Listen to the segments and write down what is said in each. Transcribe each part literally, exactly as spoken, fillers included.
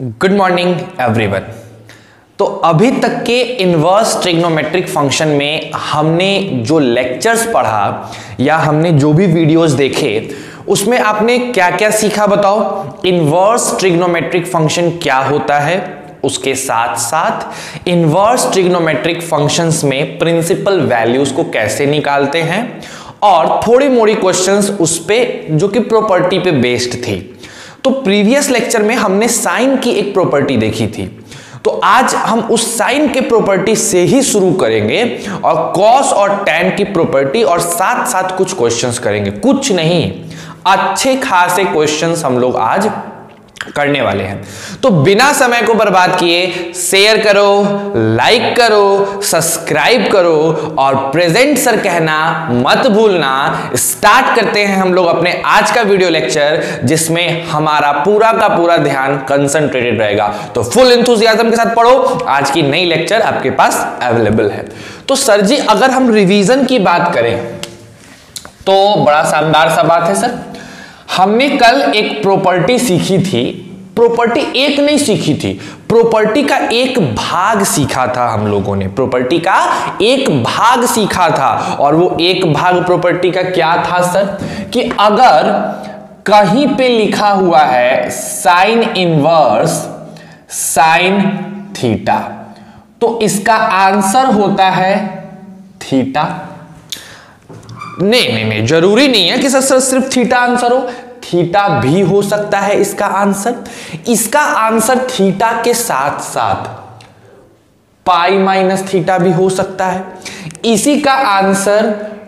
Good morning everyone. तो अभी तक के इनवर्स ट्रिग्नोमेट्रिक फंक्शन में हमने जो लेक्चर्स पढ़ा या हमने जो भी वीडियोस देखे उसमें आपने क्या क्या सीखा बताओ। इनवर्स ट्रिग्नोमेट्रिक फंक्शन क्या होता है, उसके साथ साथ इनवर्स ट्रिग्नोमेट्रिक फंक्शंस में प्रिंसिपल वैल्यूज को कैसे निकालते हैं और थोड़ी मोड़ी क्वेश्चंस उस पे जो कि प्रॉपर्टी पे बेस्ड थी। तो प्रीवियस लेक्चर में हमने साइन की एक प्रॉपर्टी देखी थी, तो आज हम उस साइन के प्रॉपर्टी से ही शुरू करेंगे और कॉस और टैन की प्रॉपर्टी और साथ साथ कुछ क्वेश्चंस करेंगे। कुछ नहीं, अच्छे खासे क्वेश्चंस हम लोग आज करने वाले हैं। तो बिना समय को बर्बाद किए शेयर करो, लाइक करो, सब्सक्राइब करो और प्रेजेंट सर कहना मत भूलना। स्टार्ट करते हैं हम लोग अपने आज का वीडियो लेक्चर, जिसमें हमारा पूरा का पूरा ध्यान कंसंट्रेटेड रहेगा। तो फुल एंथुसियाज्म के साथ पढ़ो, आज की नई लेक्चर आपके पास अवेलेबल है। तो सर जी अगर हम रिवीजन की बात करें तो बड़ा शानदार सा बात है सर। हमने कल एक प्रॉपर्टी सीखी थी, प्रॉपर्टी एक नहीं सीखी थी, प्रॉपर्टी का एक भाग सीखा था हम लोगों ने, प्रॉपर्टी का एक भाग सीखा था। और वो एक भाग प्रॉपर्टी का क्या था सर, कि अगर कहीं पे लिखा हुआ है साइन इनवर्स साइन थीटा तो इसका आंसर होता है थीटा। नहीं नहीं नहीं जरूरी नहीं है कि सर सिर्फ थीटा आंसर हो, थीटा भी हो सकता है इसका आंसर। इसका आंसर थीटा के साथ साथ पाई माइनस थीटा भी हो सकता है। इसी का answer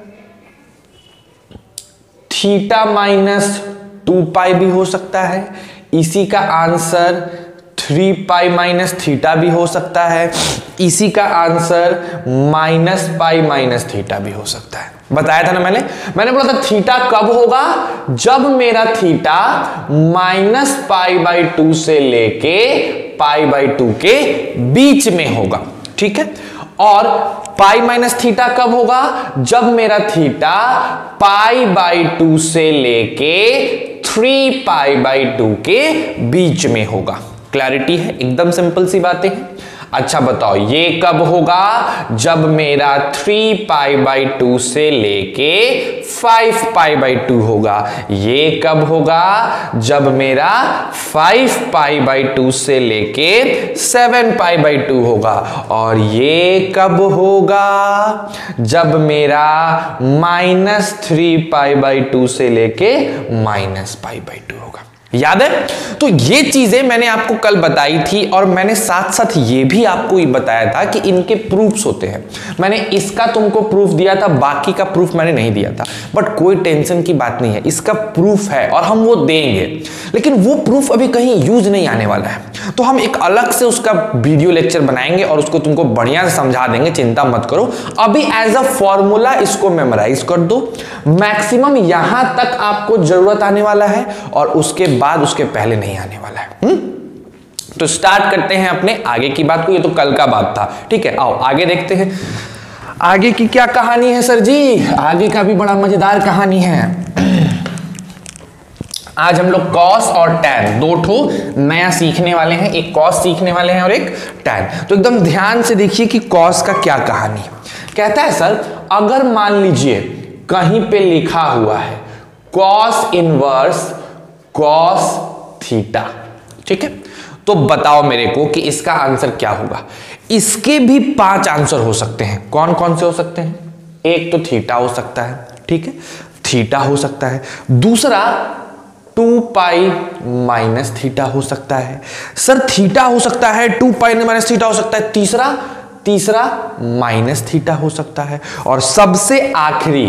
theta minus two pi भी हो सकता है। इसी का answer three pi minus theta भी हो सकता है। इसी का answer minus pi minus theta भी हो सकता है। बताया था ना मैंने मैंने बोला था थीटा कब होगा, जब मेरा theta minus pi by two से लेके पाई बाई टू के बीच में होगा, ठीक है। और पाई माइनस थीटा कब होगा, जब मेरा थीटा पाई बाई टू से लेके थ्री पाई बाई टू के बीच में होगा। क्लैरिटी है, एकदम सिंपल सी बातें हैं। अच्छा बताओ ये कब होगा, जब मेरा थ्री पाई बाई टू से लेके फाइव पाई बाई टू होगा। ये कब होगा, जब मेरा फाइव पाई बाई टू से लेके सेवन पाई बाई टू होगा। और ये कब होगा, जब मेरा minus three pi by two से लेके माइनस पाई बाई टू होगा। याद है? तो ये चीजें मैंने आपको कल बताई थी और मैंने साथ साथ ये भी आपको ही बताया था कि इनके प्रूफ्स होते हैं। मैंने इसका तुमको प्रूफ दिया था, बाकी का प्रूफ मैंने नहीं दिया था, बट कोई टेंशन की बात नहीं है, इसका प्रूफ है और हम वो देंगे। लेकिन वो प्रूफ अभी कहीं यूज नहीं आने वाला है, तो हम एक अलग से उसका वीडियो लेक्चर बनाएंगे और उसको तुमको बढ़िया से समझा देंगे, चिंता मत करो। अभी एज अ फॉर्मूला इसको मेमोराइज कर दो, मैक्सिमम यहां तक आपको जरूरत आने वाला है और उसके बाद उसके पहले नहीं आने वाला है। हुँ? तो स्टार्ट करते हैं अपने आगे की बात को। ये तो कल का बात था, ठीक है। आओ आगे देखते हैं आगे की क्या कहानी है सर जी। आगे का भी बड़ा मजेदार कहानी है। आज हम लोग कॉस और टैन दो ठो नया सीखने वाले हैं, एक कॉस सीखने वाले हैं और एक टैन। तो एकदम ध्यान से देखिए कि कॉस का क्या कहानी है। कहता है सर अगर मान लीजिए कहीं पे लिखा हुआ है कॉस इनवर्स कॉस थीटा, ठीक है, तो बताओ मेरे को कि इसका आंसर क्या होगा। इसके भी पांच आंसर हो सकते हैं। कौन कौन से हो सकते हैं? एक तो थीटा हो सकता है, ठीक है, थीटा हो सकता है। दूसरा टू पाई माइनस थीटा हो सकता है। सर थीटा हो सकता है, टू पाई माइनस थीटा हो सकता है। तीसरा तीसरा माइनस थीटा हो सकता है। और सबसे आखिरी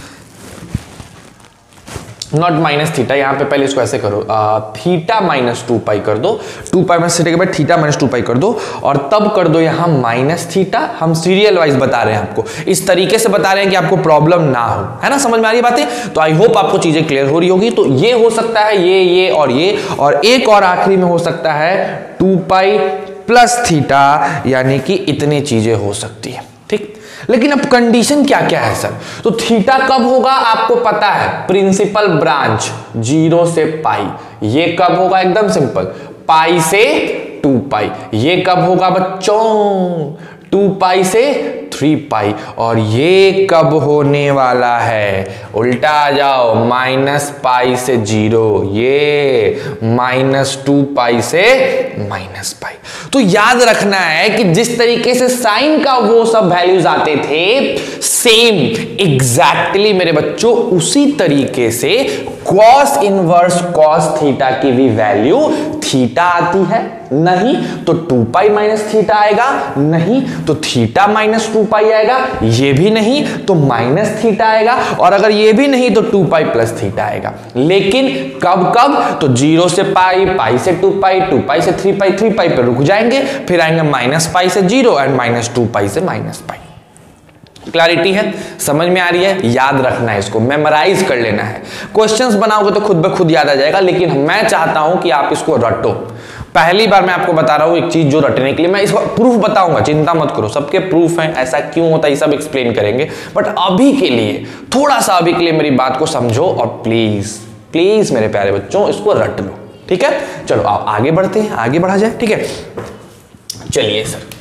नॉट माइनस थीटा, यहां पे पहले इसको ऐसे करो, थीटा माइनस टू पाई कर दो, टू पाई माइनस थीटा के बाद थीटा माइनस टू पाई कर दो और तब कर दो यहां माइनस थीटा। हम सीरियल वाइज बता रहे हैं आपको, इस तरीके से बता रहे हैं कि आपको प्रॉब्लम ना हो, है ना, समझ में आ रही बातें। तो आई होप आपको चीजें क्लियर हो रही होगी। तो ये हो सकता है, ये ये और ये, और एक और आखिरी में हो सकता है टू पाई प्लस थीटा, यानी कि इतनी चीजें हो सकती है, ठीक। लेकिन अब कंडीशन क्या क्या है सर? तो थीटा कब होगा आपको पता है, प्रिंसिपल ब्रांच जीरो से पाई। ये कब होगा? एकदम सिंपल, पाई से टू पाई। ये कब होगा बच्चों? टू पाई से थ्री पाई। और ये कब होने वाला है? उल्टा आ जाओ, माइनस पाई से जीरो, ये माइनस टू पाई से माइनस पाई। तो याद रखना है कि जिस तरीके से साइन का वो सब वैल्यूज आते थे, सेम एग्जैक्टली मेरे बच्चों उसी तरीके से कॉस इनवर्स कॉस थीटा की भी वैल्यू थीटा आती है। नहीं तो टू पाई माइनस थीटा आएगा, नहीं तो थीटा माइनस टू पाई आएगा, ये भी नहीं तो माइनस थीटा आएगा, और अगर ये भी नहीं तो टू पाई प्लस थीटा आएगा। लेकिन कब कब? तो जीरो से पाई, पाई से टू पाई, टू पाई से थ्री पाई, थ्री पाई पे रुक जाएंगे, फिर आएंगे माइनस पाई से zero and minus two pi से माइनस पाई। क्लैरिटी है? समझ में आ रही है? याद रखना है, इसको मेमोराइज कर लेना है। क्वेश्चंस बनाओगे तो खुद ब खुद याद आ जाएगा, लेकिन मैं चाहता हूं कि आप इसको रटो। पहली बार मैं आपको बता रहा हूं एक चीज जो रटने के लिए, मैं इसको प्रूफ बताऊंगा, चिंता मत करो, सबके प्रूफ हैं, ऐसा क्यों होता है ये सब एक्सप्लेन करेंगे। बट अभी के लिए थोड़ा सा अभी के लिए मेरी बात को समझो और प्लीज प्लीज मेरे प्यारे बच्चों इसको रट लो, ठीक है? चलो आओ आगे बढ़ते हैं, आगे बढ़ा जाए, ठीक है? चलिए सर,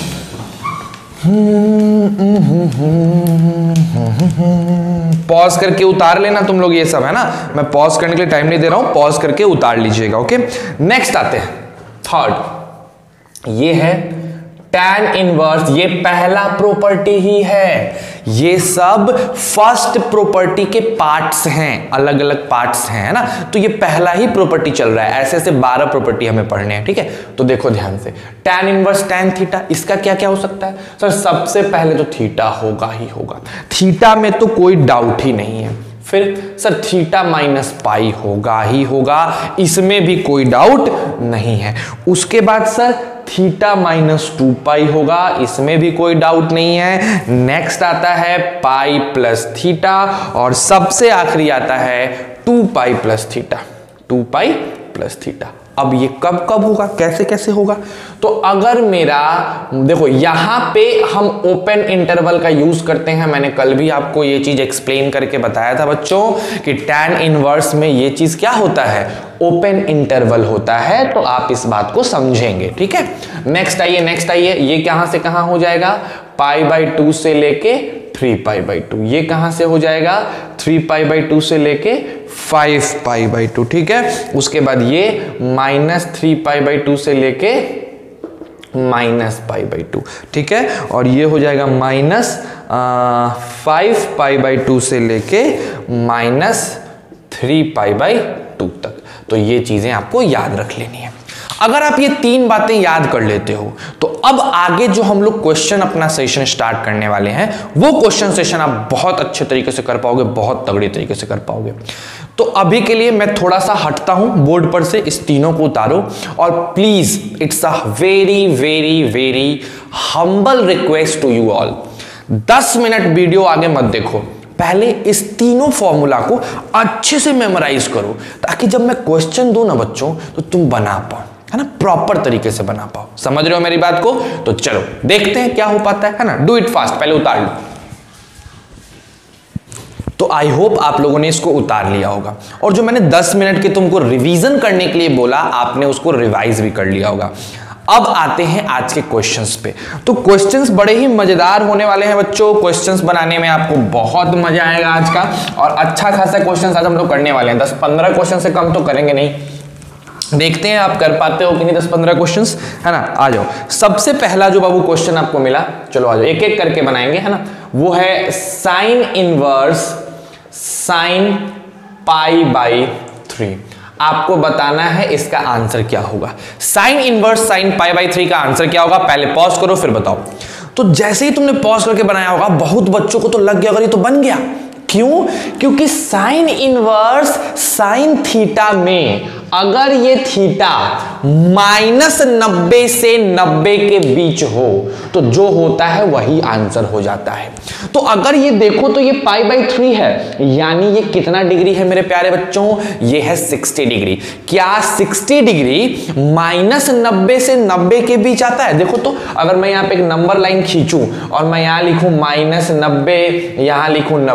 पॉज करके उतार लेना तुम लोग ये सब, है ना? मैं पॉज करने के लिए टाइम नहीं दे रहा हूं, पॉज करके उतार लीजिएगा। ओके, नेक्स्ट आते हैं थर्ड, ये है tan इनवर्स। ये पहला प्रॉपर्टी ही है, ये सब फर्स्ट प्रॉपर्टी के पार्ट्स हैं, अलग अलग पार्ट्स हैं, है ना? तो ये पहला ही प्रॉपर्टी चल रहा है, ऐसे ऐसे बारह प्रॉपर्टी हमें पढ़ने हैं, ठीक है? तो देखो ध्यान से, tan इनवर्स tan थीटा, इसका क्या क्या हो सकता है सर? सबसे पहले तो थीटा होगा ही होगा, थीटा में तो कोई डाउट ही नहीं है। फिर सर थीटा माइनस पाई होगा ही होगा, इसमें भी कोई डाउट नहीं है। उसके बाद sir theta minus two pi होगा, इसमें भी कोई डाउट नहीं है। नेक्स्ट आता है पाई प्लस थीटा, और सबसे आखिरी आता है two pi plus theta, two pi plus theta. अब ये कब कब होगा, कैसे कैसे होगा? तो अगर मेरा देखो यहां पे हम ओपन इंटरवल का यूज करते हैं, मैंने कल भी आपको ये चीज एक्सप्लेन करके बताया था बच्चों कि tan इनवर्स में ये चीज क्या होता है? ओपन इंटरवल होता है, तो आप इस बात को समझेंगे, ठीक है? नेक्स्ट आइए, नेक्स्ट आइए, ये कहां से कहां हो जाएगा? पाई बाई टू से लेके थ्री पाई बाई टू। ये कहां से हो जाएगा? थ्री पाई बाई टू से लेके फाइव पाई बाई टू, ठीक है? उसके बाद ये minus three pi by two से लेके माइनस पाई बाई टू, ठीक है? और ये हो जाएगा minus five pi by two से लेके minus three pi by two तक। तो ये चीजें आपको याद रख लेनी है। अगर आप ये तीन बातें याद कर लेते हो तो अब आगे जो हम लोग क्वेश्चन अपना सेशन स्टार्ट करने वाले हैं, वो क्वेश्चन सेशन आप बहुत अच्छे तरीके से कर पाओगे, बहुत तगड़े तरीके से कर पाओगे। तो अभी के लिए मैं थोड़ा सा हटता हूं बोर्ड पर से, इस तीनों को उतारो, और please it's a very very very humble request to you all, दस मिनट वीडियो आगे मत देखो, पहले इस तीनों फॉर्मूला को अच्छे से मेमोराइज करो, ताकि जब मैं क्वेश्चन दूं ना बच्चों तो तुम बना पाओ, है ना? प्रॉपर तरीके से बना पाओ। समझ रहे हो मेरी बात को? तो चलो देखते हैं क्या हो पाता है, है ना? डू इट फास्ट, पहले उतार लो। तो आई होप आप लोगों ने इसको उतार लिया होगा, और जो मैंने दस मिनट के तुमको रिवीजन करने के लिए बोला, आपने उसको रिवाइज भी कर लिया होगा। अब आते हैं आज के क्वेश्चंस पे। तो क्वेश्चंस बड़े ही मजेदार होने वाले हैं बच्चों, क्वेश्चंस बनाने में आपको बहुत मजा आएगा आज का, और अच्छा खासा क्वेश्चंस आज हम लोग करने वाले हैं। दस पंद्रह क्वेश्चन से कम तो करेंगे नहीं, देखते हैं आप कर पाते हो कि नहीं दस पंद्रह क्वेश्चंस, है ना? आ जाओ। सबसे पहला जो बाबू क्वेश्चन आपको मिला, चलो आ जाओ, एक एक करके बनाएंगे, है ना? वो है sine inverse sine pi by three. आपको बताना है इसका आंसर क्या होगा। Sine inverse sine pi by three का आंसर क्या होगा? पहले पॉज करो फिर बताओ। तो जैसे ही तुमने पॉज करके बनाया होगा, बहुत बच्चों को तो लग गया अगर ये तो बन गया। क्यों? क्योंकि साइन इनवर्स साइन थीटा में अगर ये थीटा माइनस नब्बे से नब्बे के बीच हो तो जो होता है वही आंसर हो जाता है। तो अगर ये देखो तो ये पाई बाई थ्री है, यानी ये कितना डिग्री है मेरे प्यारे बच्चों? ये है सिक्सटी डिग्री। क्या सिक्सटी डिग्री माइनस नब्बे से नब्बे के बीच आता है? देखो तो अगर मैं यहाँ पे एक नंबर लाइन खींचूं और मैं यहाँ लिखूं माइनस नब्बे, यहाँ लिखूं नब्बे,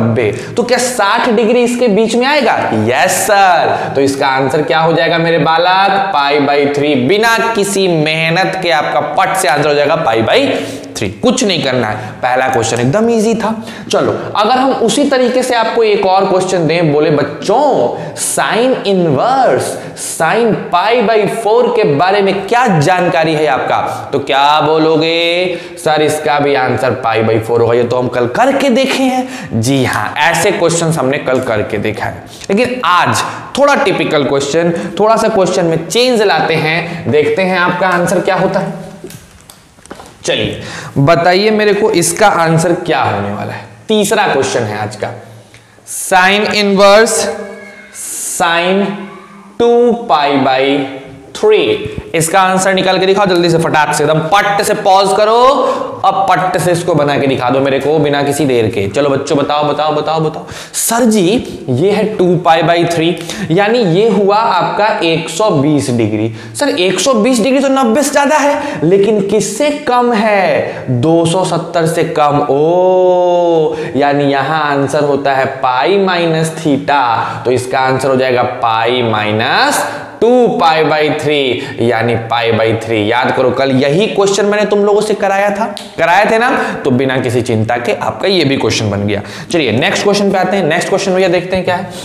तो क्या साठ डिग्री इसके बीच में आएगा? Yes sir. तो इसका आंसर क्या हो जाएगा मेरे बालक? Pi by three. बिना किसी मेहनत के आपका पट से आंसर हो जाएगा पाई बाई थ्री। कुछ नहीं करना है, पहला क्वेश्चन एकदम इजी था। चलो अगर हम उसी तरीके से आपको एक और क्वेश्चन दें, बोले बच्चों sine inverse sine pi by four के बारे में क्या जानकारी है आपका, तो क्या बोलोगे? सर इसका भी आंसर पाई बाई फोर होगा। ये तो हम कल करके देखे हैं। जी हाँ, ऐसे क्वेश्चन हमने कल करके देखा है, लेकिन आज थोड़ा टिपिकल क्वेश्चन, थोड़ा सा क्वेश्चन में चेंज लाते हैं, देखते हैं आपका आंसर क्या होता है। चलिए बताइए मेरे को इसका आंसर क्या होने वाला है। तीसरा क्वेश्चन है आज का, sine inverse sine two pi by three. इसका आंसर निकाल के दिखाओ जल्दी से, फटाक से, एकदम पट से पॉज करो, अब पट से इसको बना के दिखा दो मेरे को बिना किसी देर के। चलो बच्चों बताओ बताओ बताओ बताओ। सर जी ये है टू पाई बाई थ्री, यानी ये हुआ आपका एक सौ बीस डिग्री। सर एक सौ बीस डिग्री तो नब्बे से ज्यादा है, लेकिन किससे कम है? दो सौ सत्तर से कम। ओ यानी यहां आंसर होता है पाई माइनस थीटा, तो इसका आंसर हो जाएगा pi minus two pi by three, यानी पाई बाई थ्री। याद करो कल यही क्वेश्चन मैंने तुम लोगों से कराया था, कराए थे ना, तो बिना किसी चिंता के आपका ये भी क्वेश्चन बन गया। चलिए नेक्स्ट क्वेश्चन पे आते हैं। नेक्स्ट क्वेश्चन भैया देखते हैं क्या है।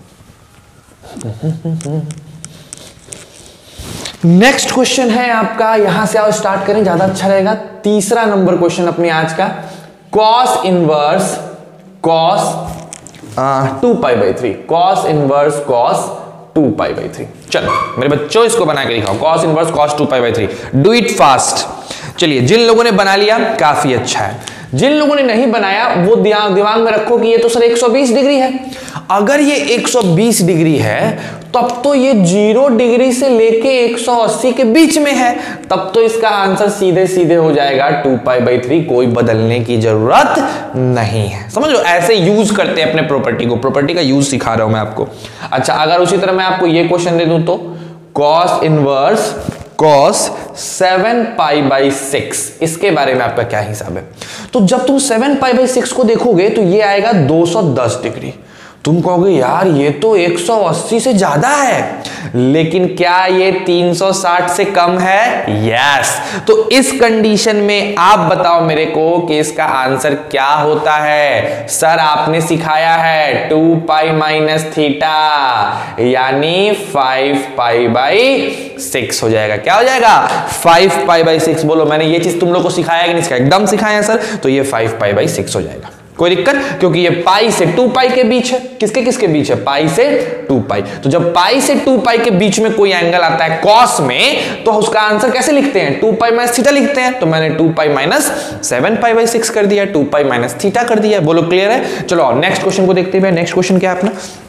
नेक्स्ट क्वेश्चन है आपका, यहां से आओ स्टार्ट करें, ज्यादा अच्छा रहेगा। तीसरा नंबर क्वेश्चन अपने आज का, cos inverse cos two pi by three, cos inverse cos two pi by three. चलो मेरे बच्चों इसको बना के दिखाओ, cos inverse cos two pi by three. Do it fast. चलिए जिन लोगों ने बना लिया काफी अच्छा है, जिन लोगों ने नहीं बनाया वो दिमाग में रखो कि ये तो सर एक सौ बीस डिग्री है। अगर ये एक सौ बीस डिग्री है तब तो ये जीरो डिग्री से लेके एक सौ अस्सी के बीच में है, तब तो इसका आंसर सीधे सीधे हो जाएगा टू पाई बाई थ्री, कोई बदलने की जरूरत नहीं है। समझ लो, ऐसे यूज करते हैं अपने प्रॉपर्टी को, प्रॉपर्टी का यूज सिखा रहा हूं मैं आपको। अच्छा अगर उसी तरह मैं आपको ये क्वेश्चन दे दूं तो cos inverse cos seven pi by six, इसके बारे में आपका क्या हिसाब है? तो जब तुम सेवन पाई बाई सिक्स को देखोगे तो ये आएगा दो सौ दस डिग्री। तुम कहोगे यार ये तो एक सौ अस्सी से ज्यादा है, लेकिन क्या ये तीन सौ साठ से कम है? यस। तो इस कंडीशन में आप बताओ मेरे को कि इसका आंसर क्या होता है? सर आपने सिखाया है टू पाई माइनस थीटा, यानी फाइव पाई बाई सिक्स हो जाएगा। क्या हो जाएगा? Five pi by six. बोलो मैंने ये चीज तुम लोग को सिखाया कि नहीं सिखाया? एकदम सिखाया सर। तो ये फाइव पाई बाई सिक्स हो जाएगा। कोई दिक्कत? क्योंकि ये पाई से टू पाई के बीच है। किसके किसके बीच है? पाई से टू पाई। तो जब पाई से टू पाई के बीच में कोई एंगल आता है कॉस में, तो उसका आंसर कैसे लिखते हैं? टू पाई माइनस थीटा लिखते हैं। तो मैंने two pi minus seven pi by six कर दिया, टू पाई माइनस थीटा कर दिया। बोलो क्लियर है? चलो नेक्स्ट क्वेश्चन को देखते हैं। नेक्स्ट क्वेश्चन क्या है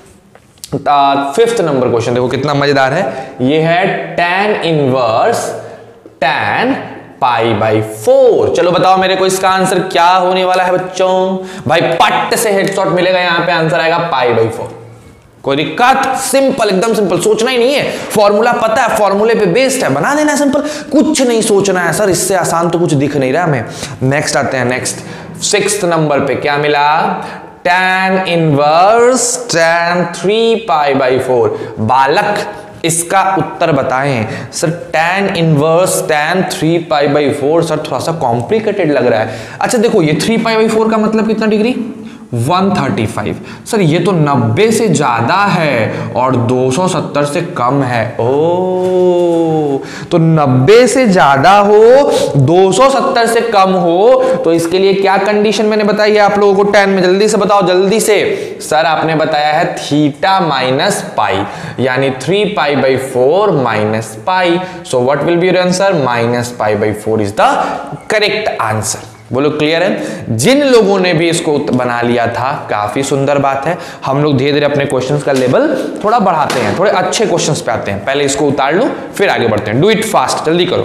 अपना? फिफ्थ नंबर क्वेश्चन देखो कितना मजेदार है। ये है tan inverse tan pi by four. चलो बताओ मेरे को इसका आंसर क्या होने वाला है बच्चों? भाई पट से हेडशॉट मिलेगा, यहां पे आंसर आएगा पाई बाई फोर। कोई दिक्कत? सिंपल, एकदम सिंपल, सोचना ही नहीं है। फॉर्मूला पता है, फॉर्मूले पे बेस्ड है, बना देना है सिंपल, कुछ नहीं सोचना है। सर इससे आसान तो कुछ दिख नहीं रहा हमें। नेक्स्ट आते हैं, नेक्स्ट सिक्स्थ नंबर पे क्या मिला? tan inverse tan three pi by four. बालक इसका उत्तर बताएं। Sir tan inverse tan three pi by four, sir थोड़ा सा कॉम्प्लिकेटेड लग रहा है। अच्छा देखो ये थ्री पाई बाई फोर का मतलब कितना degree? One thirty five. Sir ये तो नब्बे से ज्यादा है और दो सौ सत्तर से कम है। ओ तो नब्बे से ज्यादा हो, दो सौ सत्तर से कम हो, तो इसके लिए क्या कंडीशन मैंने बताई है आप लोगों को? tan में जल्दी से बताओ, जल्दी से। सर आपने बताया है थीटा माइनस पाई, यानी three pi by four minus pi. So what will be your answer? Minus pi by four is the correct answer. बोलो क्लियर है? जिन लोगों ने भी इसको बना लिया था काफी सुंदर बात है। हम लोग धीरे धीरे अपने क्वेश्चंस का लेवल थोड़ा बढ़ाते हैं, थोड़े अच्छे क्वेश्चंस पे आते हैं। पहले इसको उतार लो फिर आगे बढ़ते हैं। डू इट फास्ट, जल्दी करो।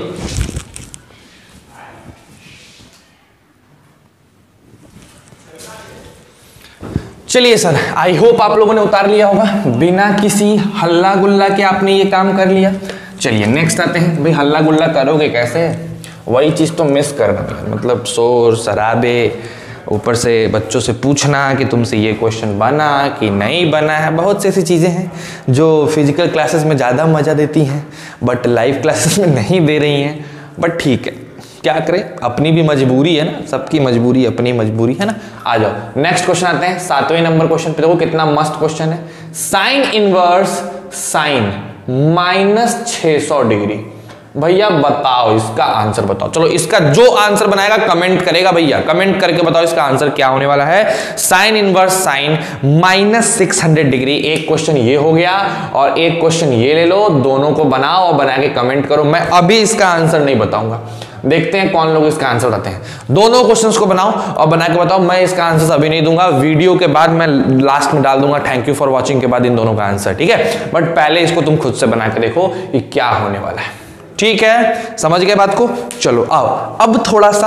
चलिए सर, आई होप आप लोगों ने उतार लिया होगा, बिना किसी हल्ला गुल्ला के आपने ये काम कर लिया। चलिए नेक्स्ट आते हैं। भाई हल्ला गुल्ला करोगे कैसे? वही चीज तो मिस करना है, मतलब शोर शराबे, ऊपर से बच्चों से पूछना कि तुमसे ये क्वेश्चन बना कि नहीं बना है। बहुत सी ऐसी चीज़ें हैं जो फिजिकल क्लासेस में ज़्यादा मज़ा देती हैं बट लाइव क्लासेस में नहीं दे रही हैं। बट ठीक है, क्या करें, अपनी भी मजबूरी है ना, सबकी मजबूरी अपनी मजबूरी है ना। आ जाओ नेक्स्ट क्वेश्चन आते हैं, सातवें नंबर क्वेश्चन पे। देखो कितना मस्त क्वेश्चन है। साइन इनवर्स साइन माइनस छह सौ डिग्री। भैया बताओ इसका आंसर बताओ। चलो इसका जो आंसर बनाएगा कमेंट करेगा, भैया कमेंट करके बताओ इसका आंसर क्या होने वाला है। Sine inverse sine minus six hundred degree. एक क्वेश्चन ये हो गया और एक क्वेश्चन ये ले लो, दोनों को बनाओ और बना के कमेंट करो। मैं अभी इसका आंसर नहीं बताऊंगा, देखते हैं कौन लोग इसका आंसर बताते हैं। दोनों क्वेश्चंस को बनाओ और बना के बताओ। मैं इसका आंसर अभी नहीं दूंगा, वीडियो के बाद मैं लास्ट में डाल दूंगा थैंक यू फॉर वॉचिंग के बाद इन दोनों का आंसर, ठीक है। बट पहले इसको तुम खुद से बना के देखो कि क्या होने वाला है, ठीक है। समझ गए बात को। चलो आओ अब थोड़ा सा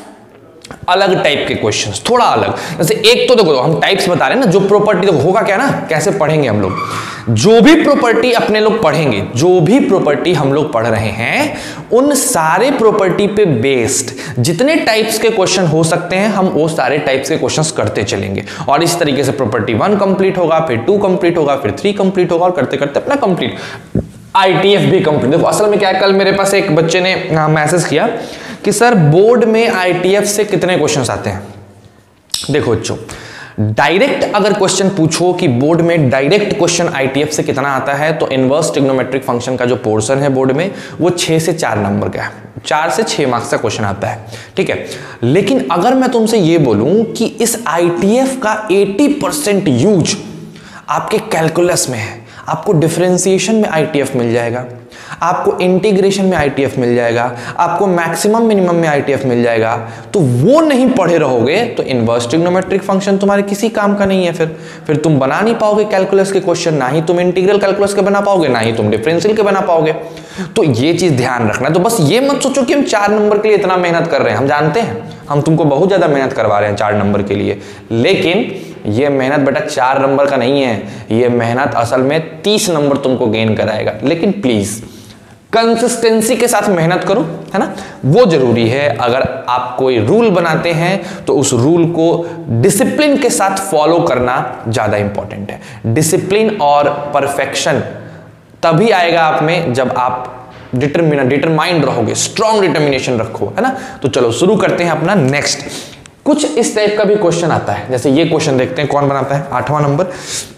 अलग टाइप के क्वेश्चंस, थोड़ा अलग। जैसे एक तो देखो हम टाइप्स बता रहे हैं ना, जो प्रॉपर्टी देखो होगा क्या ना, कैसे पढ़ेंगे हम लोग। जो भी प्रॉपर्टी अपने लोग पढ़ेंगे, जो भी प्रॉपर्टी हम लोग पढ़ रहे हैं, उन सारे प्रॉपर्टी पे बेस्ड जितने टाइप्स के क्वेश्चन हो सकते हैं हम वो सारे टाइप्स के क्वेश्चंस करते चलेंगे। और इस तरीके से प्रॉपर्टी वन कंप्लीट होगा, फिर टू कंप्लीट होगा, फिर थ्री कंप्लीट होगा और करते करते अपना कंप्लीट आईटीएफ भी कंप्लीट। देखो असल में क्या है, कल मेरे पास एक बच्चे ने मैसेज किया कि सर बोर्ड में आईटीएफ से कितने क्वेश्चंस आते हैं। देखो बच्चों, डायरेक्ट अगर क्वेश्चन पूछो कि बोर्ड में डायरेक्ट क्वेश्चन आईटीएफ से कितना आता है, तो इनवर्स ट्रिग्नोमेट्रिक फंक्शन का जो पोर्शन है बोर्ड में वो छह से चार नंबर का है, चार से छह मार्क्स का क्वेश्चन आता है, ठीक है। लेकिन अगर मैं तुमसे ये बोलूं कि इस आईटीएफ का अस्सी परसेंट यूज आपके कैलकुलस में है, आपको डिफरेंशिएशन में आईटीएफ मिल जाएगा, आपको इंटीग्रेशन में आईटीएफ मिल जाएगा, आपको मैक्सिमम मिनिमम में आईटीएफ मिल जाएगा, तो वो नहीं पढ़े रहोगे तो इनवर्स ट्रिग्नोमेट्रिक फंक्शन तुम्हारे किसी काम का नहीं है। फिर फिर तुम बना नहीं पाओगे कैलकुलस के क्वेश्चन, ना ही तुम इंटीग्रल कैलकुलस के बना पाओगे, ना ही तुम डिफरेंशियल के बना पाओगे। तो ये चीज ध्यान रखना। तो बस ये मत सोचो कि हम चार नंबर के लिए इतना मेहनत कर रहे हैं। हम जानते हैं हम तुमको बहुत ज्यादा मेहनत करवा रहे हैं चार नंबर के लिए, लेकिन ये मेहनत बेटा चार नंबर का नहीं है, ये मेहनत असल में तीस नंबर तुमको गेन कराएगा। लेकिन प्लीज कंसिस्टेंसी के साथ मेहनत करो, है ना, वो जरूरी है। अगर आप कोई रूल बनाते हैं तो उस रूल को डिसिप्लिन के साथ फॉलो करना ज्यादा इंपॉर्टेंट है। डिसिप्लिन और परफेक्शन तभी आएगा आप में जब आप डिटरमिन डिटरमाइंड रहोगे, स्ट्रॉन्ग डिटर्मिनेशन रखो, है ना। तो चलो शुरू करते हैं अपना नेक्स्ट। कुछ इस टाइप का भी क्वेश्चन आता है, जैसे ये क्वेश्चन देखते हैं कौन बनाता है, आठवां नंबर।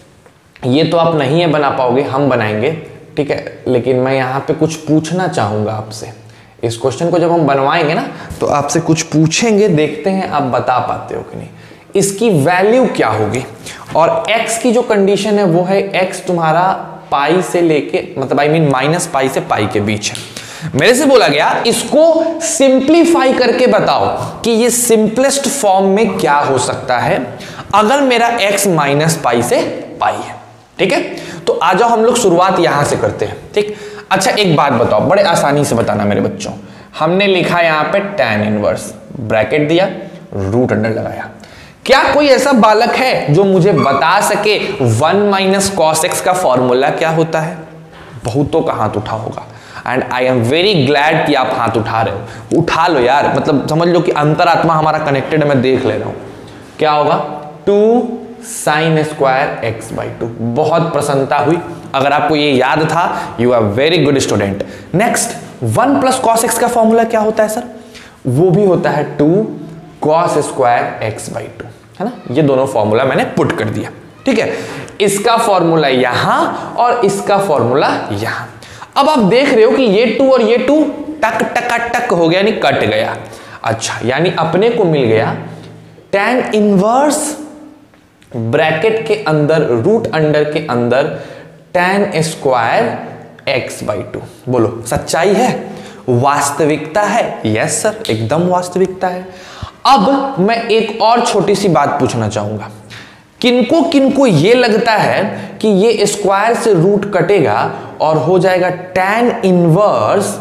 ये तो आप नहीं है बना पाओगे, हम बनाएंगे, ठीक है। लेकिन मैं यहाँ पे कुछ पूछना चाहूंगा आपसे। इस क्वेश्चन को जब हम बनवाएंगे ना तो आपसे कुछ पूछेंगे, देखते हैं आप बता पाते हो कि नहीं। इसकी वैल्यू क्या होगी, और x की जो कंडीशन है वो है x तुम्हारा पाई से लेके, मतलब आई मीन माइनस पाई से पाई के बीच है। मेरे से बोला गया इसको सिंप्लीफाई करके बताओ कि ये सिंपलेस्ट फॉर्म में क्या हो सकता है अगर मेरा x माइनस पाई से पाई है, ठीक है। तो आ जाओ हम लोग शुरुआत यहां से करते हैं, ठीक। अच्छा एक बात बताओ, बड़े आसानी से बताना मेरे बच्चों। हमने लिखा यहां पे tan इनवर्स, ब्रैकेट दिया, रूट अंडर लगाया। क्या कोई ऐसा बालक है जो मुझे बता सके वन माइनस कॉस एक्स का फॉर्मूला क्या होता है? बहुतों का हाथ उठा होगा and I am very glad कि आप हाथ उठा रहे हो। उठा लो यार, मतलब समझ लो कि अंतरात्मा हमारा कनेक्टेड है, मैं देख ले रहा हूं। क्या होगा? Two sine square x by two. बहुत प्रसन्नता हुई, अगर आपको ये याद था you are very good student. Next, one plus cos x का फॉर्मूला क्या होता है सर? वो भी होता है two cos square x by two, है ना। ये दोनों फॉर्मूला मैंने पुट कर दिया, ठीक है। इसका फॉर्मूला यहां और इसका फॉर्मूला यहां। अब आप देख रहे हो कि ये टू और ये टू टक टका टक हो गया, यानी कट गया। अच्छा, यानी अपने को मिल गया tan इनवर्स ब्रैकेट के अंदर रूट अंडर के अंदर tan square x by two. बोलो सच्चाई है, वास्तविकता है? यस सर, एकदम वास्तविकता है। अब मैं एक और छोटी सी बात पूछना चाहूंगा, किनको किनको ये लगता है कि ये स्क्वायर से रूट कटेगा और हो जाएगा tan inverse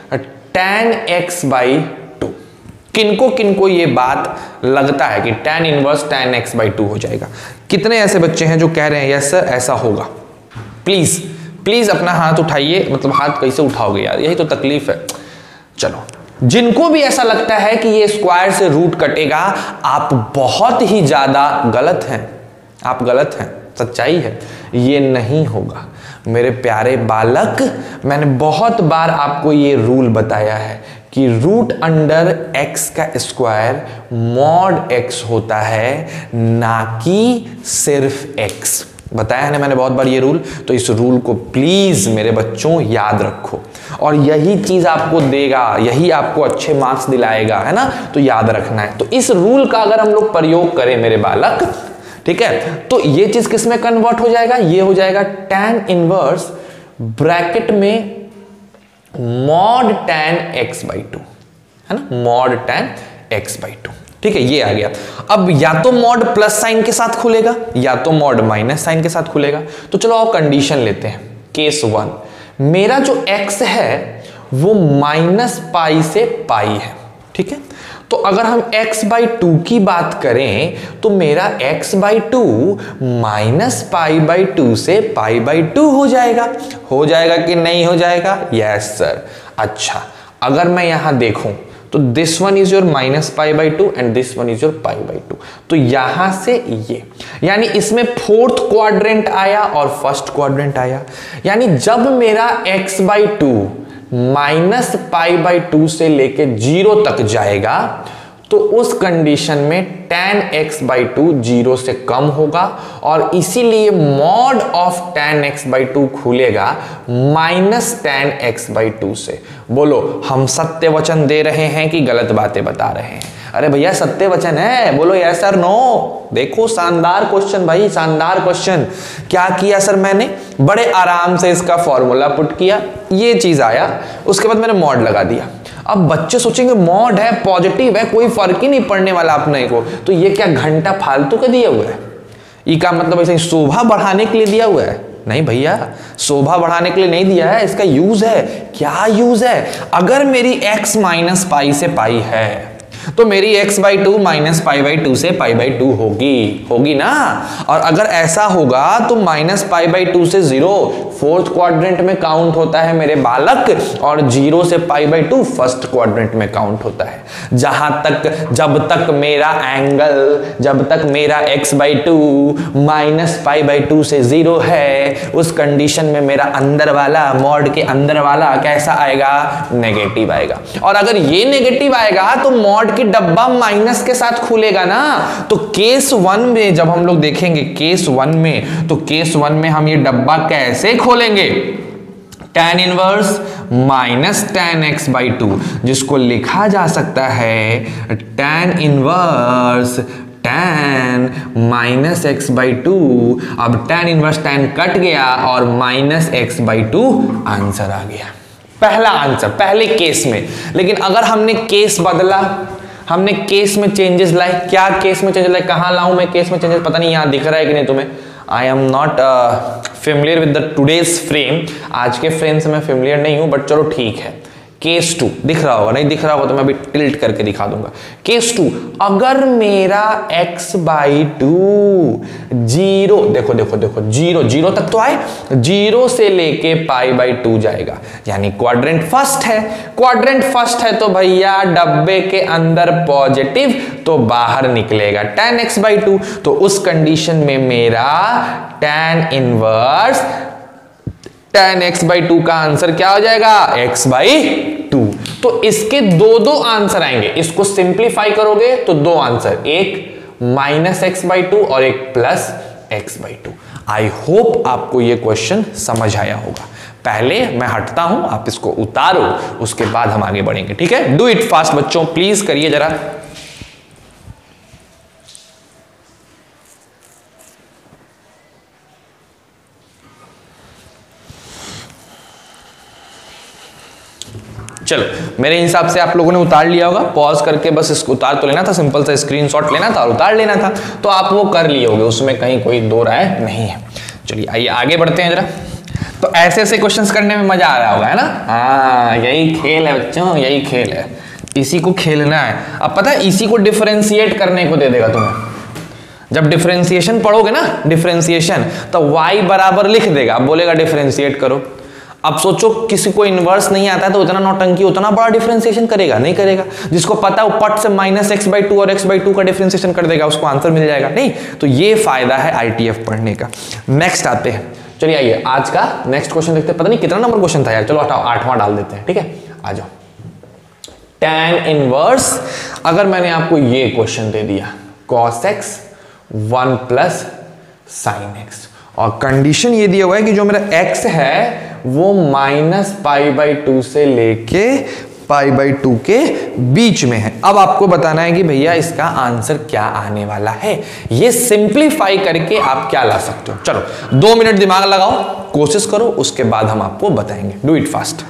tan x by two? किनको किनको ये बात लगता है कि tan inverse tan x by two हो जाएगा? कितने ऐसे बच्चे हैं जो कह रहे हैं यस सर ऐसा होगा? प्लीज प्लीज अपना हाथ उठाइए। मतलब हाथ कैसे उठाओगे यार, यही तो तकलीफ है। चलो जिनको भी ऐसा लगता है कि ये स्क्वायर से रूट कटेगा, आप बहुत ही ज्यादा गलत हैं, आप गलत हैं, सच्चाई है, ये नहीं होगा मेरे प्यारे बालक। मैंने बहुत बार आपको ये रूल बताया है कि रूट अंडर एक्स का स्क्वायर मॉड एक्स होता है, ना कि सिर्फ एक्स। बताया है ना मैंने बहुत बार ये रूल, तो इस रूल को प्लीज मेरे बच्चों याद रखो, और यही चीज आपको देगा, यही आपको अच्छे मार्क्स दिलाएगा, है ना, तो याद रखना है। तो इस रूल का अगर हम लोग प्रयोग करें मेरे बालक, ठीक है, तो ये चीज किस में कन्वर्ट हो जाएगा, ये हो जाएगा tan इनवर्स ब्रैकेट में mod tan x by two, है ना, mod tan x by two. ठीक है, ये आ गया। अब या तो मॉड प्लस साइन के साथ खुलेगा या तो मॉड माइनस साइन के साथ खुलेगा। तो चलो आप कंडीशन लेते हैं। केस वन, मेरा जो x है वो माइनस पाई से पाई है, ठीक है। तो अगर हम x बाई टू की बात करें तो मेरा x by two minus pi by two से पाई बाई टू हो जाएगा। हो जाएगा कि नहीं हो जाएगा? Yes sir. अच्छा, अगर मैं यहां देखूं तो this one is your minus pi by two and this one is your pi by two. तो यहां से ये, यानी इसमें फोर्थ क्वाड्रेंट आया और फर्स्ट क्वाड्रेंट आया। यानी जब मेरा x by two minus pi by two से लेके जीरो तक जाएगा तो उस कंडीशन में tan x by two zero से कम होगा, और इसीलिए mod of tan x by two खुलेगा minus tan x by two से। बोलो, हम सत्य वचन दे रहे हैं कि गलत बातें बता रहे हैं? अरे भैया सत्य वचन है, बोलो यस सर नो। देखो शानदार क्वेश्चन भाई, शानदार क्वेश्चन। क्या किया सर मैंने? बड़े आराम से इसका फॉर्मूला पुट किया, ये चीज आया, उसके बाद मैंने मॉड लगा दिया। अब बच्चे सोचेंगे मॉड है, पॉजिटिव है, कोई फर्क ही नहीं पड़ने वाला अपने को, तो ये क्या घंटा फालतू का दिया हुआ है? ये का मतलब ऐसे शोभा बढ़ाने के लिए दिया हुआ है? नहीं भैया, शोभा बढ़ाने के लिए नहीं दिया है, इसका यूज है। क्या यूज है? अगर मेरी x माइनस पाई से पाई है तो मेरी x by two minus pi by two से पाई बाई टू होगी, होगी ना। और अगर ऐसा होगा तो माइनस पाई बाई टू से जीरो फोर्थ क्वाड्रेंट में काउंट होता है मेरे बालक, और जीरो से pi by two first quadrant में काउंट होता है। जहां तक, जब तक मेरा एंगल, जब तक मेरा x by two minus pi by two से जीरो है, उस कंडीशन में मेरा अंदर वाला, मॉड के अंदर वाला कैसा आएगा? नेगेटिव आएगा। और अगर ये नेगेटिव आएगा तो मॉड की डब्बा माइनस के साथ खुलेगा ना। तो केस वन में जब हम लोग देखेंगे, केस वन में, तो केस वन में हम ये डब्बा कैसे खोलेंगे? tan inverse minus tan x by two, जिसको लिखा जा सकता है tan inverse tan minus x by two. अब tan इनवर्स tan कट गया और minus x by two answer आ गया, पहला आंसर, पहले केस में। लेकिन अगर हमने केस बदला, हमने केस में चेंजेस लाए, क्या केस में चेंजेस लाए, कहां लाऊं मैं केस में चेंजेस? पता नहीं यहां दिख रहा है कि नहीं तुम्हें। I am not familiar with the today's frame, आज के फ्रेम से मैं फेमिलियर नहीं हूं, बट चलो ठीक है। केस टू दिख रहा होगा, नहीं दिख रहा होगा तो मैं अभी टिल्ट करके दिखा दूंगा। केस टू, अगर मेरा x बाई टू जीरो, देखो देखो देखो, जीरो जीरो तक तो आए, जीरो से लेके पाई बाई टू जाएगा, यानी क्वाड्रेंट फर्स्ट है। क्वाड्रेंट फर्स्ट है तो भैया डब्बे के अंदर पॉजिटिव तो बाहर निकलेगा tan x बाई टू। तो उस कंडीशन में मेरा tan inverse tan x by two का आंसर क्या हो जाएगा? x by two. तो इसके दो दो आंसर आएंगे, इसको सिंप्लीफाई करोगे तो दो आंसर, एक माइनस एक्स बाई टू और एक plus x by two. I hope आपको ये क्वेश्चन समझ आया होगा। पहले मैं हटता हूं, आप इसको उतारो, उसके बाद हम आगे बढ़ेंगे, ठीक है। डू इट फास्ट बच्चों, प्लीज करिए जरा। चलो, मेरे हिसाब से आप लोगों ने उतार लिया होगा, पॉज करके बस इसको उतार तो लेना था, सिंपल सा स्क्रीनशॉट लेना था और उतार लेना था, तो आप वो कर लिए होगे, उसमें कहीं कोई दो राय नहीं है। चलिए आइए आगे बढ़ते हैं जरा। तो ऐसे ऐसे क्वेश्चंस करने में मजा आ रहा होगा, है ना। हाँ, यही खेल है बच्चों, यही खेल है, इसी को खेलना है। अब पता है, इसी को डिफरेंशिएट करने को दे देगा तुम्हें। जब डिफरेंशिएशन पढ़ोगे ना, डिफरेंशिएशन, तो y बराबर लिख देगा, अब बोलेगा डिफरेंशिएट करो। अब सोचो किसी को इनवर्स नहीं आता है तो उतना नौटंकी उतना बड़ा डिफरेंशिएशन करेगा नहीं करेगा। जिसको पता है वो पट से माइनस एक्स बाई टू और एक्स बाई टू का डिफरेंशिएशन कर देगा, उसको आंसर मिल जाएगा। नहीं तो ये फायदा है आईटीएफ पढ़ने का। नेक्स्ट आते हैं, चलिए आइए आज का नेक्स्ट क्वेश्चन देखते हैं। पता नहीं कितना नंबर क्वेश्चन था यार, चलो हटाओ आठवां डाल देते हैं, ठीक है। आ जाओ, tan इनवर्स, अगर मैंने आपको ये क्वेश्चन दे दिया cos x one plus sine x, और कंडीशन ये दिया हुआ है कि जो मेरा x है वो माइनस पाई बाई टू से लेके पाई बाई टू के बीच में है। अब आपको बताना है कि भैया इसका आंसर क्या आने वाला है। ये सिंप्लीफाई करके आप क्या ला सकते हो। चलो दो मिनट दिमाग लगाओ, कोशिश करो, उसके बाद हम आपको बताएंगे। Do it fast.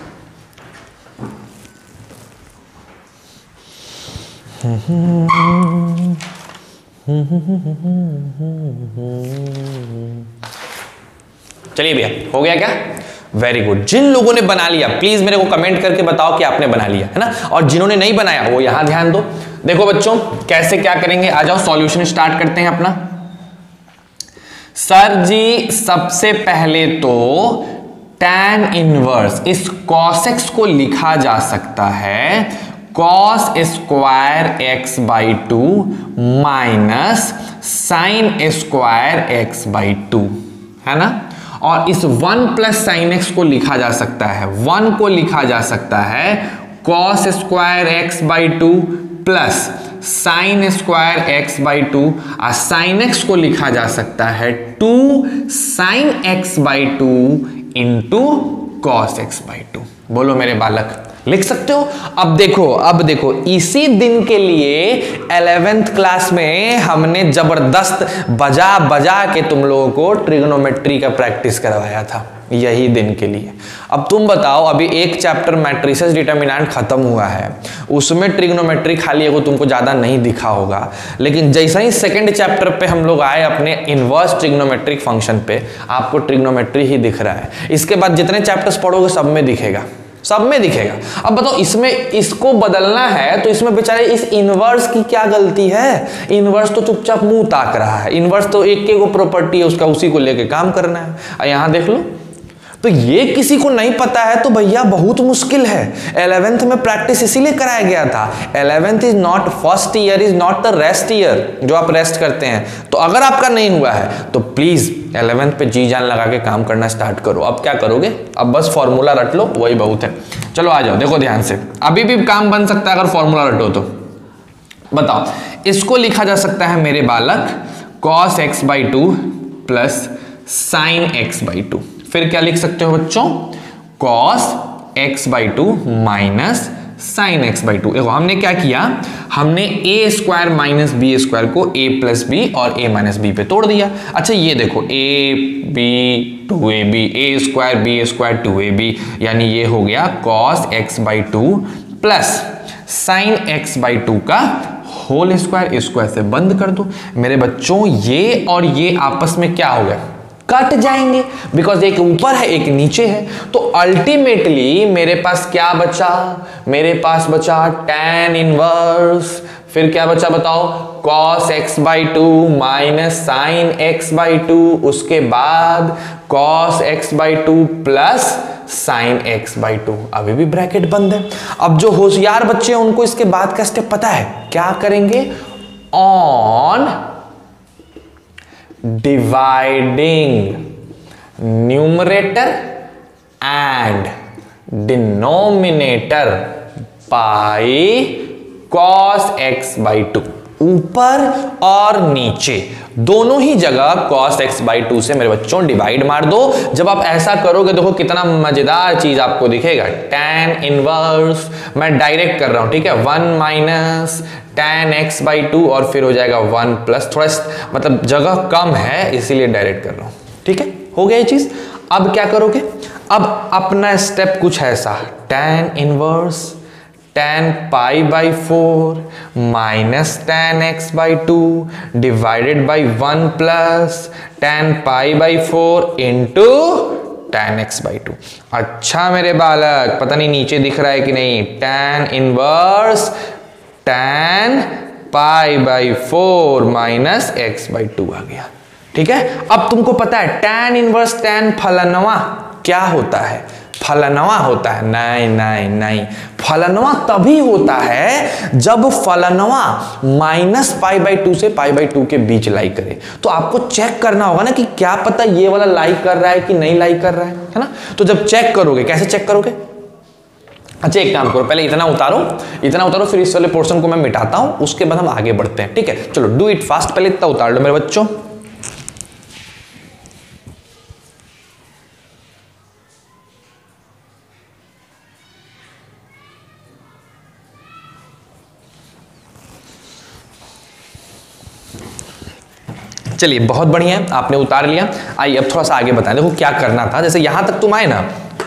चलिए भैया, हो गया क्या? Very good. जिन लोगों ने बना लिया प्लीज मेरे को कमेंट करके बताओ कि आपने बना लिया है ना, और जिन्होंने नहीं बनाया वो यहां ध्यान दो। देखो बच्चों कैसे क्या करेंगे, आ जाओ सॉल्यूशन स्टार्ट करते हैं अपना। सर जी सबसे पहले तो tan इनवर्स इस cos x को लिखा जा सकता है cos square x by two minus sine square x by two, है ना। और इस वन प्लस साइन एक्स को लिखा जा सकता है, वन को लिखा जा सकता है cos square x by two plus sine square x by two, और साइन एक्स को लिखा जा सकता है two sine x by two into cos x by two. बोलो मेरे बालक, लिख सकते हो? अब देखो अब देखो इसी दिन के लिए इलेवेंथ क्लास में हमने जबरदस्त बजा बजा के तुम लोगों को ट्रिग्नोमेट्री का प्रैक्टिस करवाया था, यही दिन के लिए। अब तुम बताओ, अभी एक चैप्टर मैट्रिसेस डिटर्मिनेंट खत्म हुआ है, उसमें ट्रिग्नोमेट्री खाली है वो तुमको ज्यादा नहीं दिखा होगा, लेकिन जैसा ही सेकंड चैप्टर पे हम लोग आए अपने इनवर्स ट्रिग्नोमेट्रिक फंक्शन पे, आपको ट्रिग्नोमेट्री ही दिख रहा है। इसके बाद जितने चैप्टर्स पढ़ोगे सब में दिखेगा, सब में दिखेगा। अब बताओ इसमें इसको बदलना है तो इसमें बेचारे इस इनवर्स की क्या गलती है? इनवर्स तो चुपचाप मुंह ताक रहा है, इनवर्स तो एक के को प्रॉपर्टी है उसका, उसी को लेके काम करना है। और यहां देख लो, तो ये किसी को नहीं पता है तो भैया बहुत मुश्किल है। इलेवेंथ में प्रैक्टिस इसीलिए कराया गया था। Eleventh is not first year, is not the rest year जो आप रेस्ट करते हैं। तो अगर आपका नहीं हुआ है तो प्लीज इलेवेंथ पे जी जान लगा के काम करना स्टार्ट करो। अब क्या करोगे? अब बस फॉर्मूला रट लो, वही बहुत है। चलो आ जाओ, देखो ध्यान से, अभी भी काम बन सकता है अगर फॉर्मूला रटो तो। बताओ, इसको लिखा जा सकता है मेरे बालक cos x by two plus sine x by two. फिर क्या लिख सकते हो बच्चों? cos x by two minus sine x by two. देखो हमने क्या किया, हमने A square minus B square को ए प्लस बी और ए माइनस बी पे तोड़ दिया। अच्छा ये देखो, A B two A B, A square B square two A B, यानी ये हो गया cos x by two plus sine x by two का होल स्क्वायर। स्क्वायर से बंद कर दो मेरे बच्चों, ये और ये आपस में क्या हो गया? कट जाएंगे, बिकॉज एक ऊपर है एक नीचे है। तो अल्टीमेटली मेरे पास क्या बचा? मेरे पास बचा tan इनवर्स, फिर क्या बचा बताओ? cos x by two minus sine x by two, उसके बाद cos x by two plus sine x by two. अभी भी ब्रैकेट बंद है। अब जो होशियार बच्चे हैं उनको इसके बाद का स्टेप पता है, क्या करेंगे? On dividing numerator and denominator by cos x by two, ऊपर और नीचे दोनों ही जगह cos x बाई टू से मेरे बच्चों डिवाइड मार दो। जब आप ऐसा करोगे देखो कितना मजेदार चीज आपको दिखेगा। tan इनवर्स मैं डायरेक्ट कर रहा हूं, ठीक है, one minus tan x by two और फिर हो जाएगा वन प्लस, थोड़ा मतलब जगह कम है इसीलिए डायरेक्ट कर रहा हूं, ठीक है, हो गया ये चीज। अब क्या करोगे? अब अपना स्टेप कुछ ऐसा, tan inverse tan pi by four minus tan x by two divided by one plus tan pi by four into tan x by two. अच्छा मेरे बालक, पता नहीं नीचे दिख रहा है कि नहीं, tan inverse tan pi by four minus x by two आ गया, ठीक है। अब तुमको पता है tan इनवर्स tan फलनवा क्या होता है? फलनवा होता है। नहीं नहीं नहीं, फलनवा तभी होता है जब फलनवा माइनस पाई बाई टू से पाई बाई टू के बीच लाई करे। तो आपको चेक करना होगा ना कि क्या पता ये वाला लाई कर रहा है कि नहीं लाई कर रहा है, है ना। तो जब चेक करोगे, कैसे चेक करोगे? अच्छा एक काम करो, पहले इतना उतारो, इतना उतारो, फिर इस वाले पोर्शन को मैं मिटाता हूं, उसके बाद हम आगे बढ़ते हैं, ठीक है। चलो डू इट फास्ट, पहले इतना उतार लो मेरे बच्चों। चलिए बहुत बढ़िया है, आपने उतार लिया। आइए अब थोड़ा सा आगे बताएं, देखो क्या करना था। जैसे यहां तक तुम आए ना,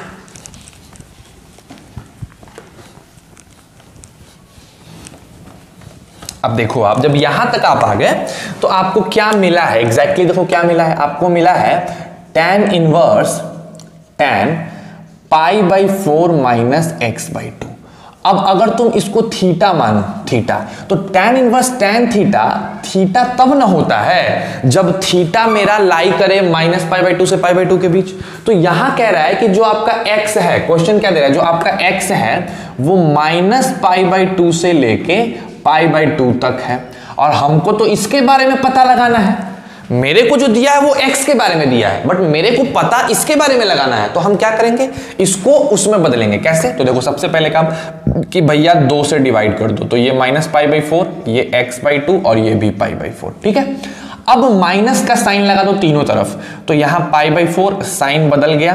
अब देखो आप जब यहां तक आप आ गए तो आपको क्या मिला है एग्जैक्टली exactly, देखो क्या मिला है आपको, मिला है tan inverse tan pi by four minus x by two. अब अगर तुम इसको थीटा मानो, थीटा, तो tan inverse tan theta, theta तब ना होता है जब थीटा मेरा लाई करे माइनस पाई बाई टू से पाई बाई टू के बीच। तो यहां कह रहा है कि जो आपका x है, क्वेश्चन क्या दे रहा है, जो आपका x है वो माइनस पाई बाई टू से लेके पाई बाई टू तक है, और हमको तो इसके बारे में पता लगाना है। मेरे को जो दिया है वो x के बारे में दिया है, बट मेरे को पता इसके बारे में लगाना है। तो हम क्या करेंगे, इसको उसमें बदलेंगे। कैसे? तो देखो सबसे पहले काम कि भैया दो से डिवाइड कर दो, तो ये माइनस पाई बाई फोर, ये x बाई टू और ये भी पाई बाई फोर, ठीक है। अब माइनस का साइन लगा दो तीनों तरफ, तो यहां पाई बाई फोर साइन बदल गया,